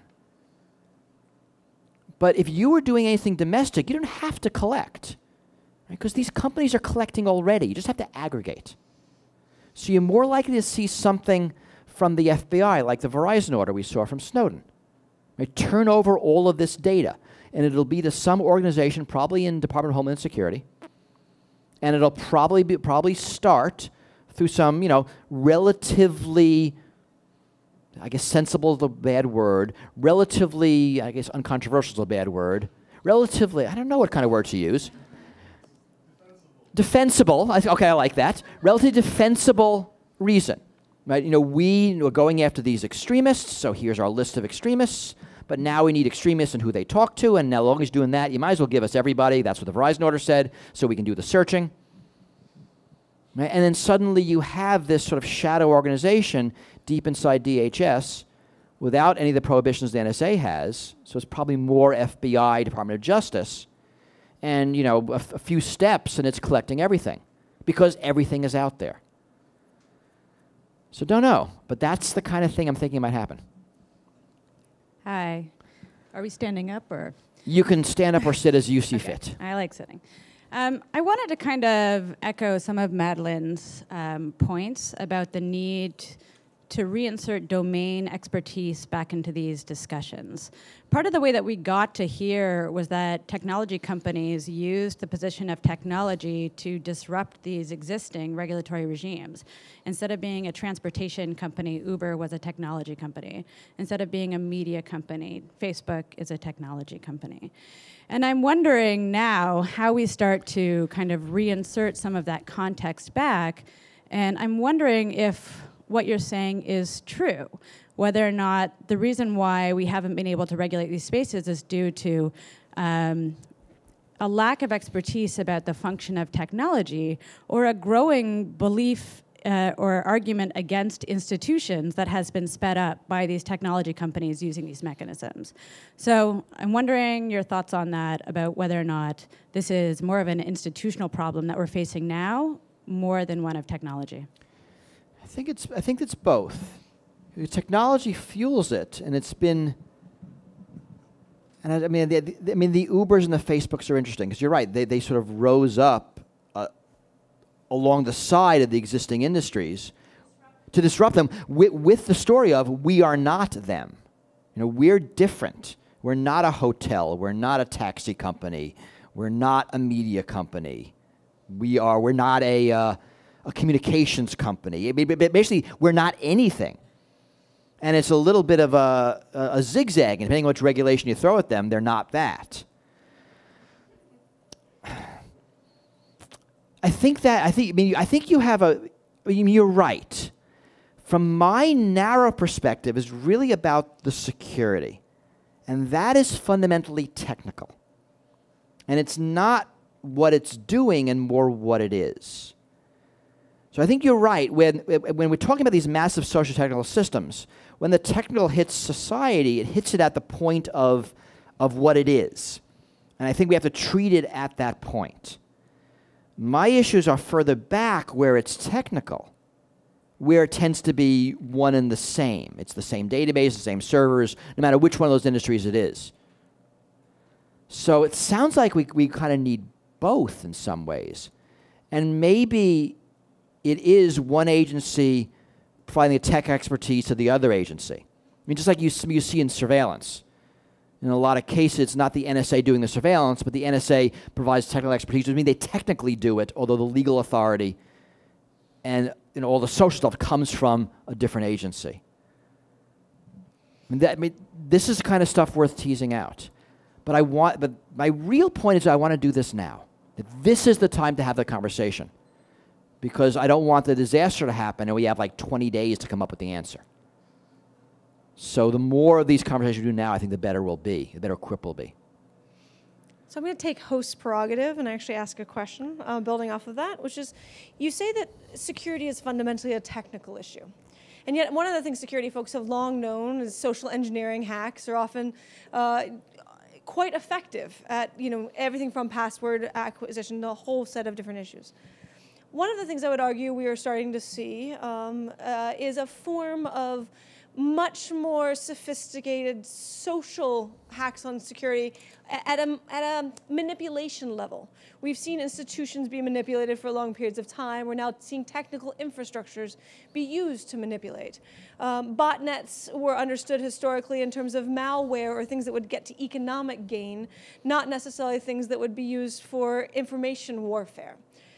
But if you were doing anything domestic, you don't have to collect. Because these companies are collecting already. You just have to aggregate. So you're more likely to see something from the F B I, like the Verizon order we saw from Snowden. Right? Turn over all of this data, and it'll be to some organization, probably in Department of Homeland Security, and it'll probably be, probably start through some, you know, relatively, I guess sensible is a bad word, relatively, I guess uncontroversial is a bad word, relatively, I don't know what kind of word to use, defensible, I th- okay, I like that, relatively defensible reason, right? You know, we are going after these extremists, so here's our list of extremists, but now we need extremists and who they talk to, and now as long as you're doing that, you might as well give us everybody. That's what the Verizon order said, so we can do the searching. Right? And then suddenly you have this sort of shadow organization deep inside D H S without any of the prohibitions the N S A has, so it's probably more F B I, Department of Justice, and you know, a, f- a few steps and it's collecting everything because everything is out there. So don't know, but that's the kind of thing I'm thinking might happen. Hi. Are we standing up or? You can stand up or sit as you see Okay. fit. I like sitting. Um, I wanted to kind of echo some of Madeline's um, points about the need to reinsert domain expertise back into these discussions. Part of the way that we got to here was that technology companies used the position of technology to disrupt these existing regulatory regimes. Instead of being a transportation company, Uber was a technology company. Instead of being a media company, Facebook is a technology company. And I'm wondering now how we start to kind of reinsert some of that context back. And I'm wondering if what you're saying is true, whether or not the reason why we haven't been able to regulate these spaces is due to um, a lack of expertise about the function of technology or a growing belief uh, or argument against institutions that has been sped up by these technology companies using these mechanisms. So I'm wondering your thoughts on that, about whether or not this is more of an institutional problem that we're facing now, more than one of technology. I think it's I think it's both. The technology fuels it, and it's been. And I, I mean, the, the, I mean, the Ubers and the Facebooks are interesting because you're right. They they sort of rose up uh, along the side of the existing industries to disrupt them with, with the story of we are not them. You know, we're different. We're not a hotel. We're not a taxi company. We're not a media company. We are. We're not a. Uh, a communications company. Basically, we're not anything. And it's a little bit of a, a, a zigzag, and depending on which regulation you throw at them, they're not that. I think that, I think, I mean, I think you have a, I mean, you're right. From my narrow perspective, is really about the security. And that is fundamentally technical. And it's not what it's doing and more what it is. So I think you're right. When, when we're talking about these massive social technical systems, when the technical hits society, it hits it at the point of, of what it is. And I think we have to treat it at that point. My issues are further back where it's technical, where it tends to be one and the same. It's the same database, the same servers, no matter which one of those industries it is. So it sounds like we, we kind of need both in some ways. And maybe it is one agency providing the tech expertise to the other agency. I mean, just like you, you see in surveillance. In a lot of cases, it's not the N S A doing the surveillance, but the N S A provides technical expertise, which means they technically do it, although the legal authority and you know, all the social stuff comes from a different agency. I mean, that, I mean, this is the kind of stuff worth teasing out. But I want, but my real point is I want to do this now. That this is the time to have the conversation. Because I don't want the disaster to happen and we have like twenty days to come up with the answer. So the more of these conversations we do now, I think the better we'll be, the better equipped we'll be. So I'm going to take host prerogative and actually ask a question uh, building off of that, which is, you say that security is fundamentally a technical issue. And yet one of the things security folks have long known is social engineering hacks are often uh, quite effective at, you know, everything from password acquisition to a whole set of different issues. One of the things I would argue we are starting to see um, uh, is a form of much more sophisticated social hacks on security at a, at a manipulation level. We've seen institutions be manipulated for long periods of time. We're now seeing technical infrastructures be used to manipulate. Um, botnets were understood historically in terms of malware or things that would get to economic gain, not necessarily things that would be used for information warfare.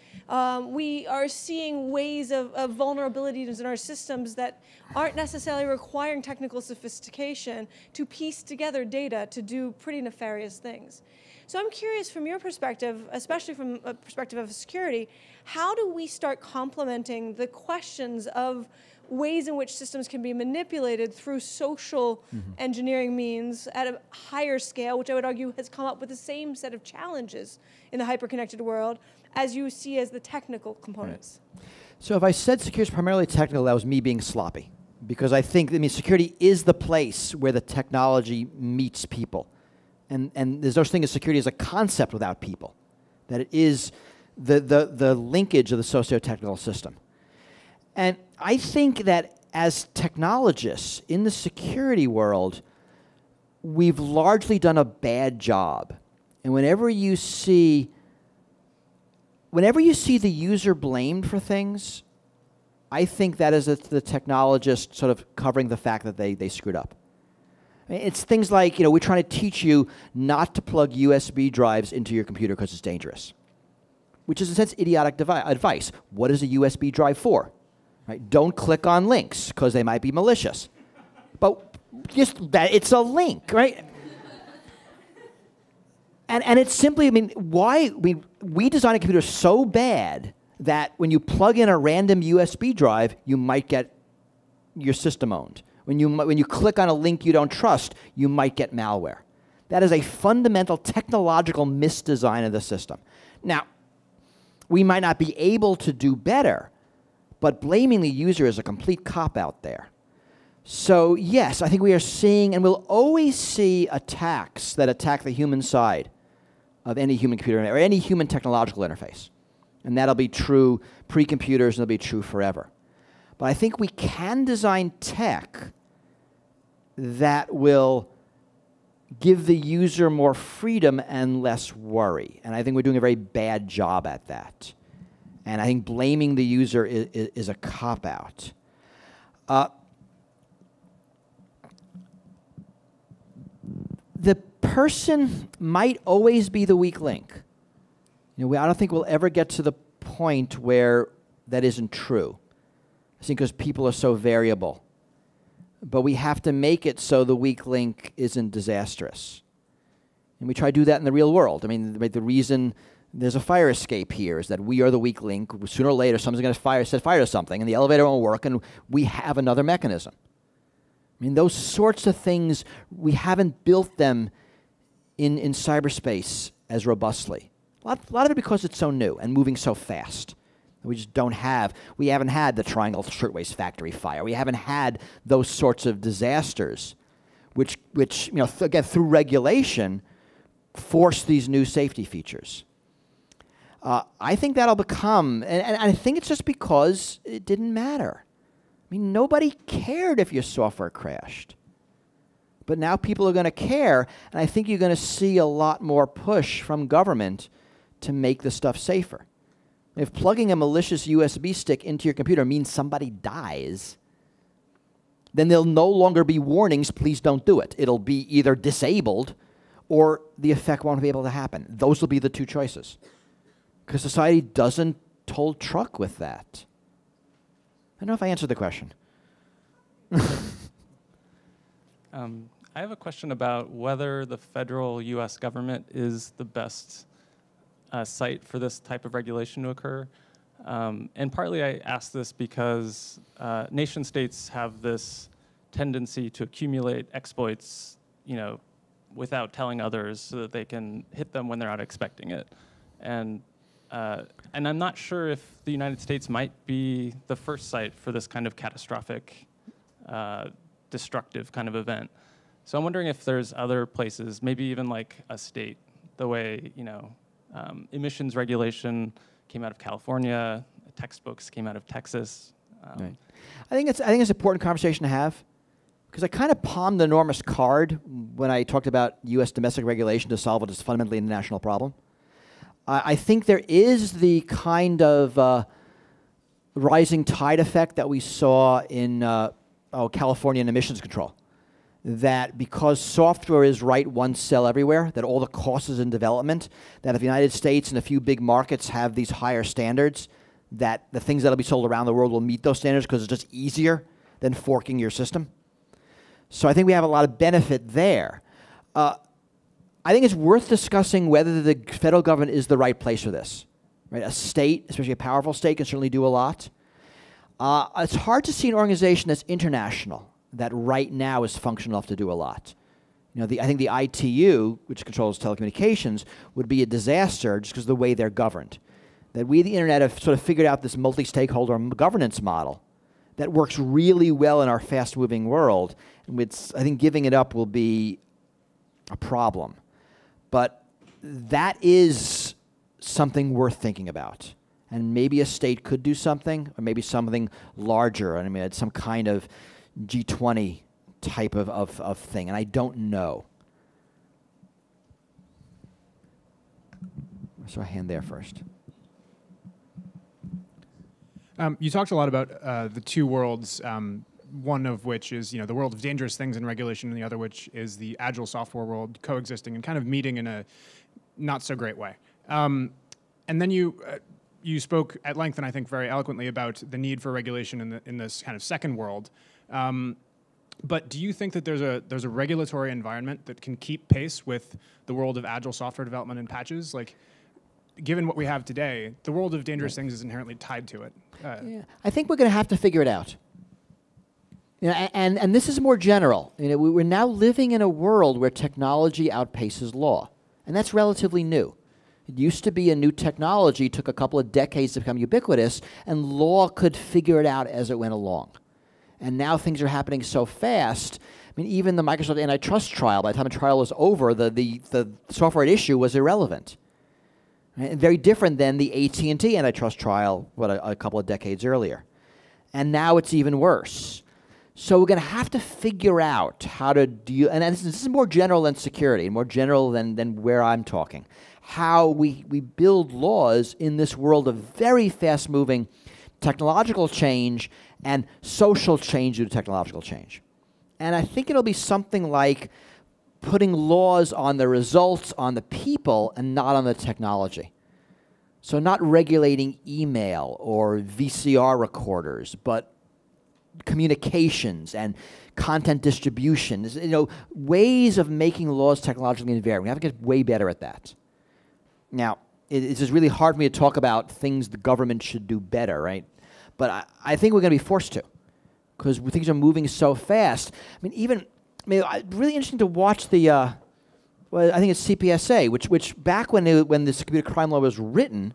Um, we are seeing ways of, of vulnerabilities in our systems that aren't necessarily requiring technical sophistication to piece together data to do pretty nefarious things. So I'm curious from your perspective, especially from a perspective of security, how do we start complementing the questions of ways in which systems can be manipulated through social mm-hmm. engineering means at a higher scale, which I would argue has come up with the same set of challenges in the hyper-connected world as you see as the technical components? Right. So if I said security is primarily technical, that was me being sloppy. Because I think, I mean, security is the place where the technology meets people. And, and there's no such thing as security as a concept without people. That it is the, the, the linkage of the socio-technical system. And I think that as technologists in the security world, we've largely done a bad job. And whenever you see, whenever you see the user blamed for things, I think that is a, the technologist sort of covering the fact that they, they screwed up. It's things like, you know, we're trying to teach you not to plug U S B drives into your computer because it's dangerous, which is in a sense idiotic advice. What is a U S B drive for? Right? Don't click on links because they might be malicious. But just that it's a link, right? and and it's simply, I mean, why we we design a computer so bad that when you plug in a random U S B drive, you might get your system owned. When you, when you click on a link you don't trust, you might get malware. That is a fundamental technological misdesign of the system. Now, we might not be able to do better, but blaming the user is a complete cop-out there. So yes, I think we are seeing, and we'll always see attacks that attack the human side of any human computer or any human technological interface. And that'll be true pre-computers, and it'll be true forever. But I think we can design tech that will give the user more freedom and less worry. And I think we're doing a very bad job at that. And I think blaming the user is, is, is a cop-out. Uh, the person might always be the weak link. You know, we, I don't think we'll ever get to the point where that isn't true. I think because people are so variable. But we have to make it so the weak link isn't disastrous. And we try to do that in the real world. I mean, the, the reason there's a fire escape here is that we are the weak link. Sooner or later, someone's going to fire, set fire to something, and the elevator won't work, and we have another mechanism. I mean, those sorts of things, we haven't built them in, in cyberspace as robustly. A lot, a lot of it because it's so new and moving so fast. We just don't have, we haven't had the Triangle Shirtwaist Factory fire. We haven't had those sorts of disasters, which, which you know, th again, through regulation, force these new safety features. Uh, I think that'll become, and, and I think it's just because it didn't matter. I mean, nobody cared if your software crashed. But now people are going to care, and I think you're going to see a lot more push from government to make the stuff safer. If plugging a malicious U S B stick into your computer means somebody dies, then there'll no longer be warnings, please don't do it. It'll be either disabled or the effect won't be able to happen. Those will be the two choices. Because society doesn't hold truck with that. I don't know if I answered the question. um, I have a question about whether the federal U S government is the best Uh, site for this type of regulation to occur. Um, and partly I ask this because uh, nation states have this tendency to accumulate exploits, you know, without telling others so that they can hit them when they're not expecting it. And, uh, and I'm not sure if the United States might be the first site for this kind of catastrophic, uh, destructive kind of event. So I'm wondering if there's other places, maybe even like a state, the way, you know, Um, emissions regulation came out of California. Textbooks came out of Texas. Um, right. I think it's I think it's an important conversation to have, because I kind of palmed an enormous card when I talked about U S domestic regulation to solve what is fundamentally an international problem. I, I think there is the kind of uh, rising tide effect that we saw in uh, oh, California and emissions control. that because software is write once, sell everywhere, that all the costs is in development, that if the United States and a few big markets have these higher standards, that the things that will be sold around the world will meet those standards because it's just easier than forking your system. So I think we have a lot of benefit there. Uh, I think it's worth discussing whether the federal government is the right place for this. Right? A state, especially a powerful state, can certainly do a lot. Uh, it's hard to see an organization that's international that right now is functional enough to do a lot. You know, the, I think the I T U, which controls telecommunications, would be a disaster just because of the way they're governed. That we, the internet, have sort of figured out this multi-stakeholder governance model that works really well in our fast-moving world. And it's, I think giving it up will be a problem. But that is something worth thinking about. And maybe a state could do something, or maybe something larger. I mean, it's some kind of G twenty type of, of, of thing, and I don't know. I saw a hand there first. Um, you talked a lot about uh, the two worlds, um, one of which is you know the world of dangerous things and regulation, and the other which is the agile software world coexisting and kind of meeting in a not so great way. Um, and then you uh, you spoke at length and I think very eloquently about the need for regulation in the, in this kind of second world. Um, but do you think that there's a there's a regulatory environment that can keep pace with the world of agile software development and patches? Like, given what we have today, the world of dangerous things is inherently tied to it. Uh, yeah. I think we're going to have to figure it out. You know, and, and, and this is more general. You know, we, we're now living in a world where technology outpaces law, and that's relatively new. It used to be a new technology, took a couple of decades to become ubiquitous, and law could figure it out as it went along. And now things are happening so fast. I mean, even the Microsoft antitrust trial, by the time the trial was over, the, the, the software at issue was irrelevant. Right? Very different than the A T and T antitrust trial, what, a, a couple of decades earlier. And now it's even worse. So we're going to have to figure out how to deal, and this is, this is more general than security, more general than, than where I'm talking, how we, we build laws in this world of very fast-moving technological change and social change due to technological change. And I think it'll be something like putting laws on the results, on the people, and not on the technology. So not regulating email or V C R recorders, but communications and content distribution. You know, ways of making laws technologically invariant. We have to get way better at that. Now, it, it's just really hard for me to talk about things the government should do better, right? But I, I think we're going to be forced to, because things are moving so fast. I mean, even, I mean, it's really interesting to watch the, uh, well, I think it's C P S A, which, which back when, it, when this computer crime law was written,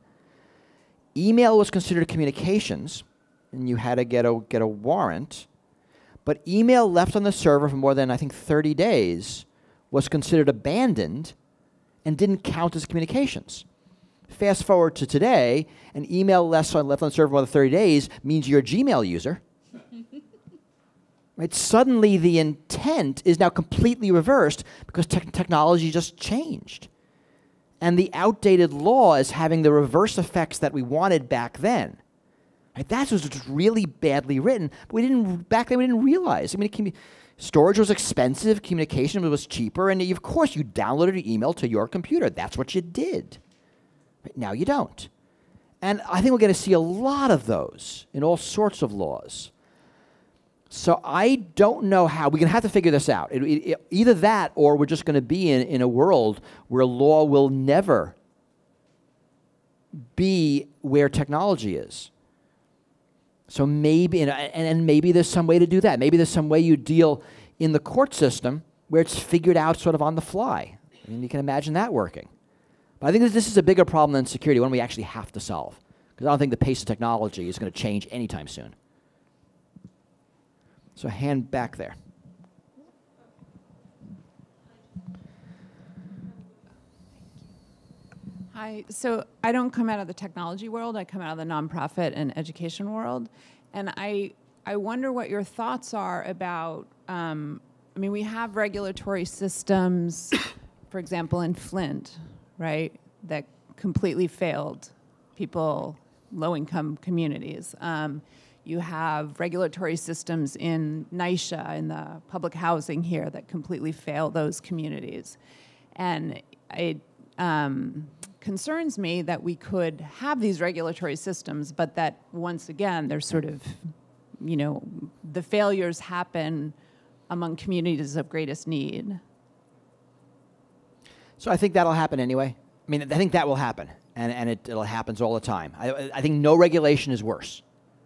email was considered communications, and you had to get a, get a warrant. But email left on the server for more than, I think, thirty days was considered abandoned and didn't count as communications. Fast forward to today, an email left on, left on the server for more than thirty days means you're a Gmail user. Right? Suddenly the intent is now completely reversed because te technology just changed. And the outdated law is having the reverse effects that we wanted back then. Right? That was just really badly written, but we didn't, back then we didn't realize. I mean, it can be, storage was expensive, communication was cheaper, and of course you downloaded your email to your computer. That's what you did. Right? Now you don't. And I think we're going to see a lot of those in all sorts of laws. So I don't know how. We're going to have to figure this out. It, it, it, either that or we're just going to be in, in a world where law will never be where technology is. So maybe, and, and maybe there's some way to do that. Maybe there's some way you deal in the court system where it's figured out sort of on the fly. I mean, you can imagine that working. But I think this is a bigger problem than security, one we actually have to solve. Because I don't think the pace of technology is going to change anytime soon. So hand back there. Hi, so I don't come out of the technology world, I come out of the nonprofit and education world. And I, I wonder what your thoughts are about, um, I mean, we have regulatory systems, for example, in Flint, right, that completely failed people, low-income communities. Um, You have regulatory systems in NYCHA, in the public housing here, that completely fail those communities. And it um, concerns me that we could have these regulatory systems, but that once again, they're sort of, you know, the failures happen among communities of greatest need. So I think that'll happen anyway. I mean, I think that will happen, and, and it it'll happens all the time. I, I think no regulation is worse.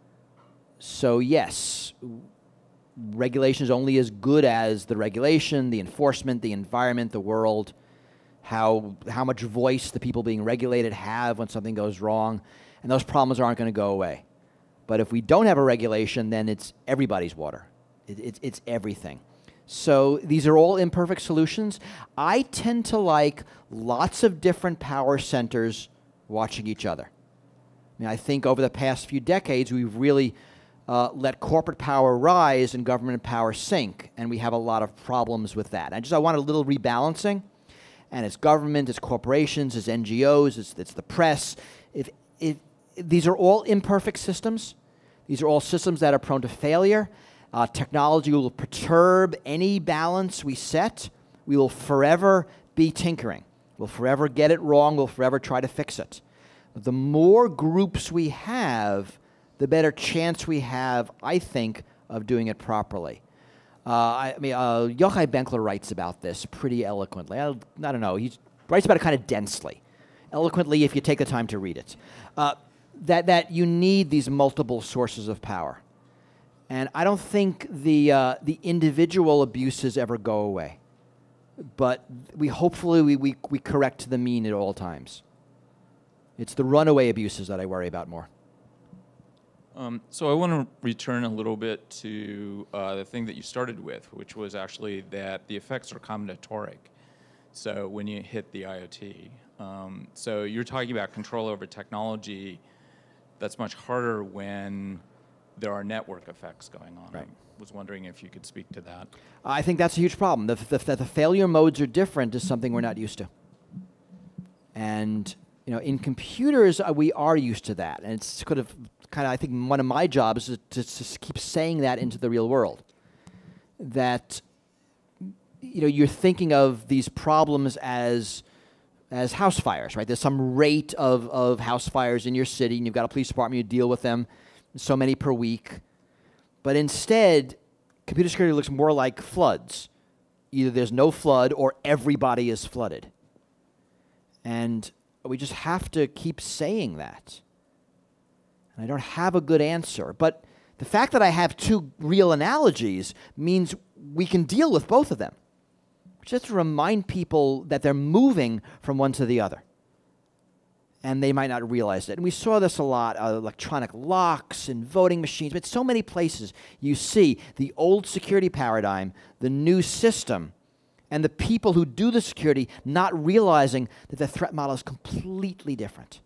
So yes, regulation is only as good as the regulation, the enforcement, the environment, the world, how how much voice the people being regulated have when something goes wrong, and those problems aren't going to go away. But if we don't have a regulation, then it's everybody's water. It, it, it's everything. So these are all imperfect solutions. I tend to like lots of different power centers watching each other. I mean, I think over the past few decades, we've really uh, let corporate power rise and government power sink, and we have a lot of problems with that. I just I want a little rebalancing, and it's government, it's corporations, it's N G Os, it's, it's the press. If, if, these are all imperfect systems. These are all systems that are prone to failure. Uh, technology will perturb any balance we set. We will forever be tinkering. We'll forever get it wrong. We'll forever try to fix it. The more groups we have, the better chance we have, I think, of doing it properly. Uh, I, I mean, uh, Yochai Benkler writes about this pretty eloquently. I, I don't know. He writes about it kind of densely. Eloquently, if you take the time to read it. Uh, that, that you need these multiple sources of power. And I don't think the, uh, the individual abuses ever go away. But we hopefully we, we, we correct to the mean at all times. It's the runaway abuses that I worry about more. Um, so I want to return a little bit to uh, the thing that you started with, which was actually that the effects are combinatoric. So when you hit the I O T. Um, so you're talking about control over technology. That's much harder when there are network effects going on. Right. I was wondering if you could speak to that. I think that's a huge problem. The, the, the, the failure modes are different is something we're not used to. And you know, in computers, uh, we are used to that. And it's kind of, kind of I think one of my jobs is to, to keep saying that into the real world. That you know, you're thinking of these problems as as house fires, right? There's some rate of, of house fires in your city, and you've got a police department, you deal with them, so many per week. But instead, computer security looks more like floods. Either there's no flood or everybody is flooded. And we just have to keep saying that. And I don't have a good answer. But the fact that I have two real analogies means we can deal with both of them. Just to remind people that they're moving from one to the other. And they might not realize it. And we saw this a lot, uh, electronic locks and voting machines. But so many places you see the old security paradigm, the new system, and the people who do the security not realizing that the threat model is completely different.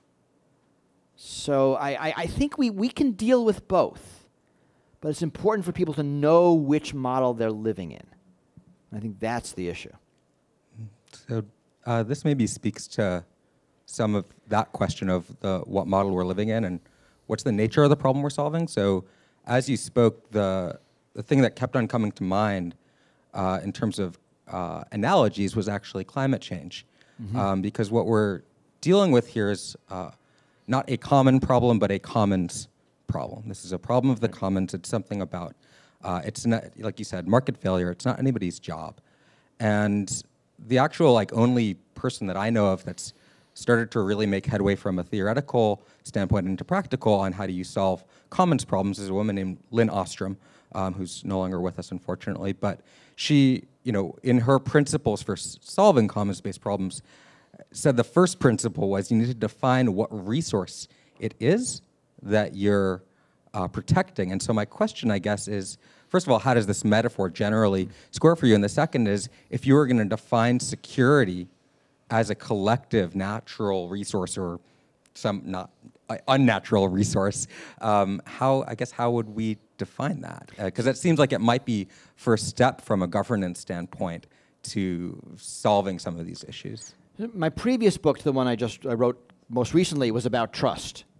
So I, I, I think we, we can deal with both. But it's important for people to know which model they're living in. I think that's the issue. So uh, this maybe speaks to some of that question of the what model we're living in and what's the nature of the problem we're solving. So as you spoke, the, the thing that kept on coming to mind uh, in terms of uh, analogies was actually climate change. Mm-hmm. um, because what we're dealing with here is uh, not a common problem, but a commons problem. This is a problem of the commons. It's something about Uh, it's not, like you said, market failure. It's not anybody's job. And the actual like only person that I know of that's started to really make headway from a theoretical standpoint into practical on how do you solve commons problems is a woman named Lynn Ostrom, um, who's no longer with us, unfortunately. But she, you know, in her principles for s solving commons-based problems, said the first principle was you need to define what resource it is that you're Uh, protecting. And so my question, I guess, is, first of all, how does this metaphor generally score for you? And the second is, if you were going to define security as a collective natural resource or some not uh, unnatural resource, um, how, I guess, how would we define that? Because uh, it seems like it might be first step from a governance standpoint to solving some of these issues. My previous book, the one I just I wrote most recently, was about trust.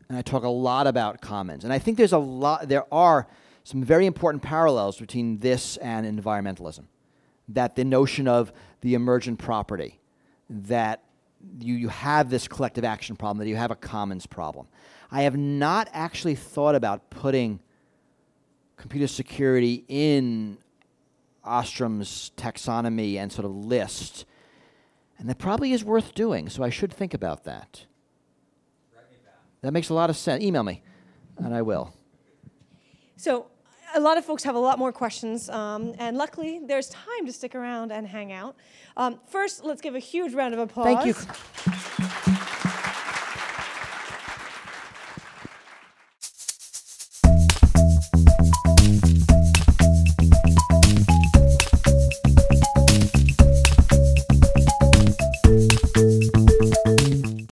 and I talk a lot about commons. And I think there's a lot, there are some very important parallels between this and environmentalism. That the notion of the emergent property, that you, you have this collective action problem, that you have a commons problem. I have not actually thought about putting computer security in Ostrom's taxonomy and sort of list, and that probably is worth doing, so I should think about that. That makes a lot of sense. Email me, and I will. So a lot of folks have a lot more questions, um, and luckily there's time to stick around and hang out. Um, first, let's give a huge round of applause. Thank you.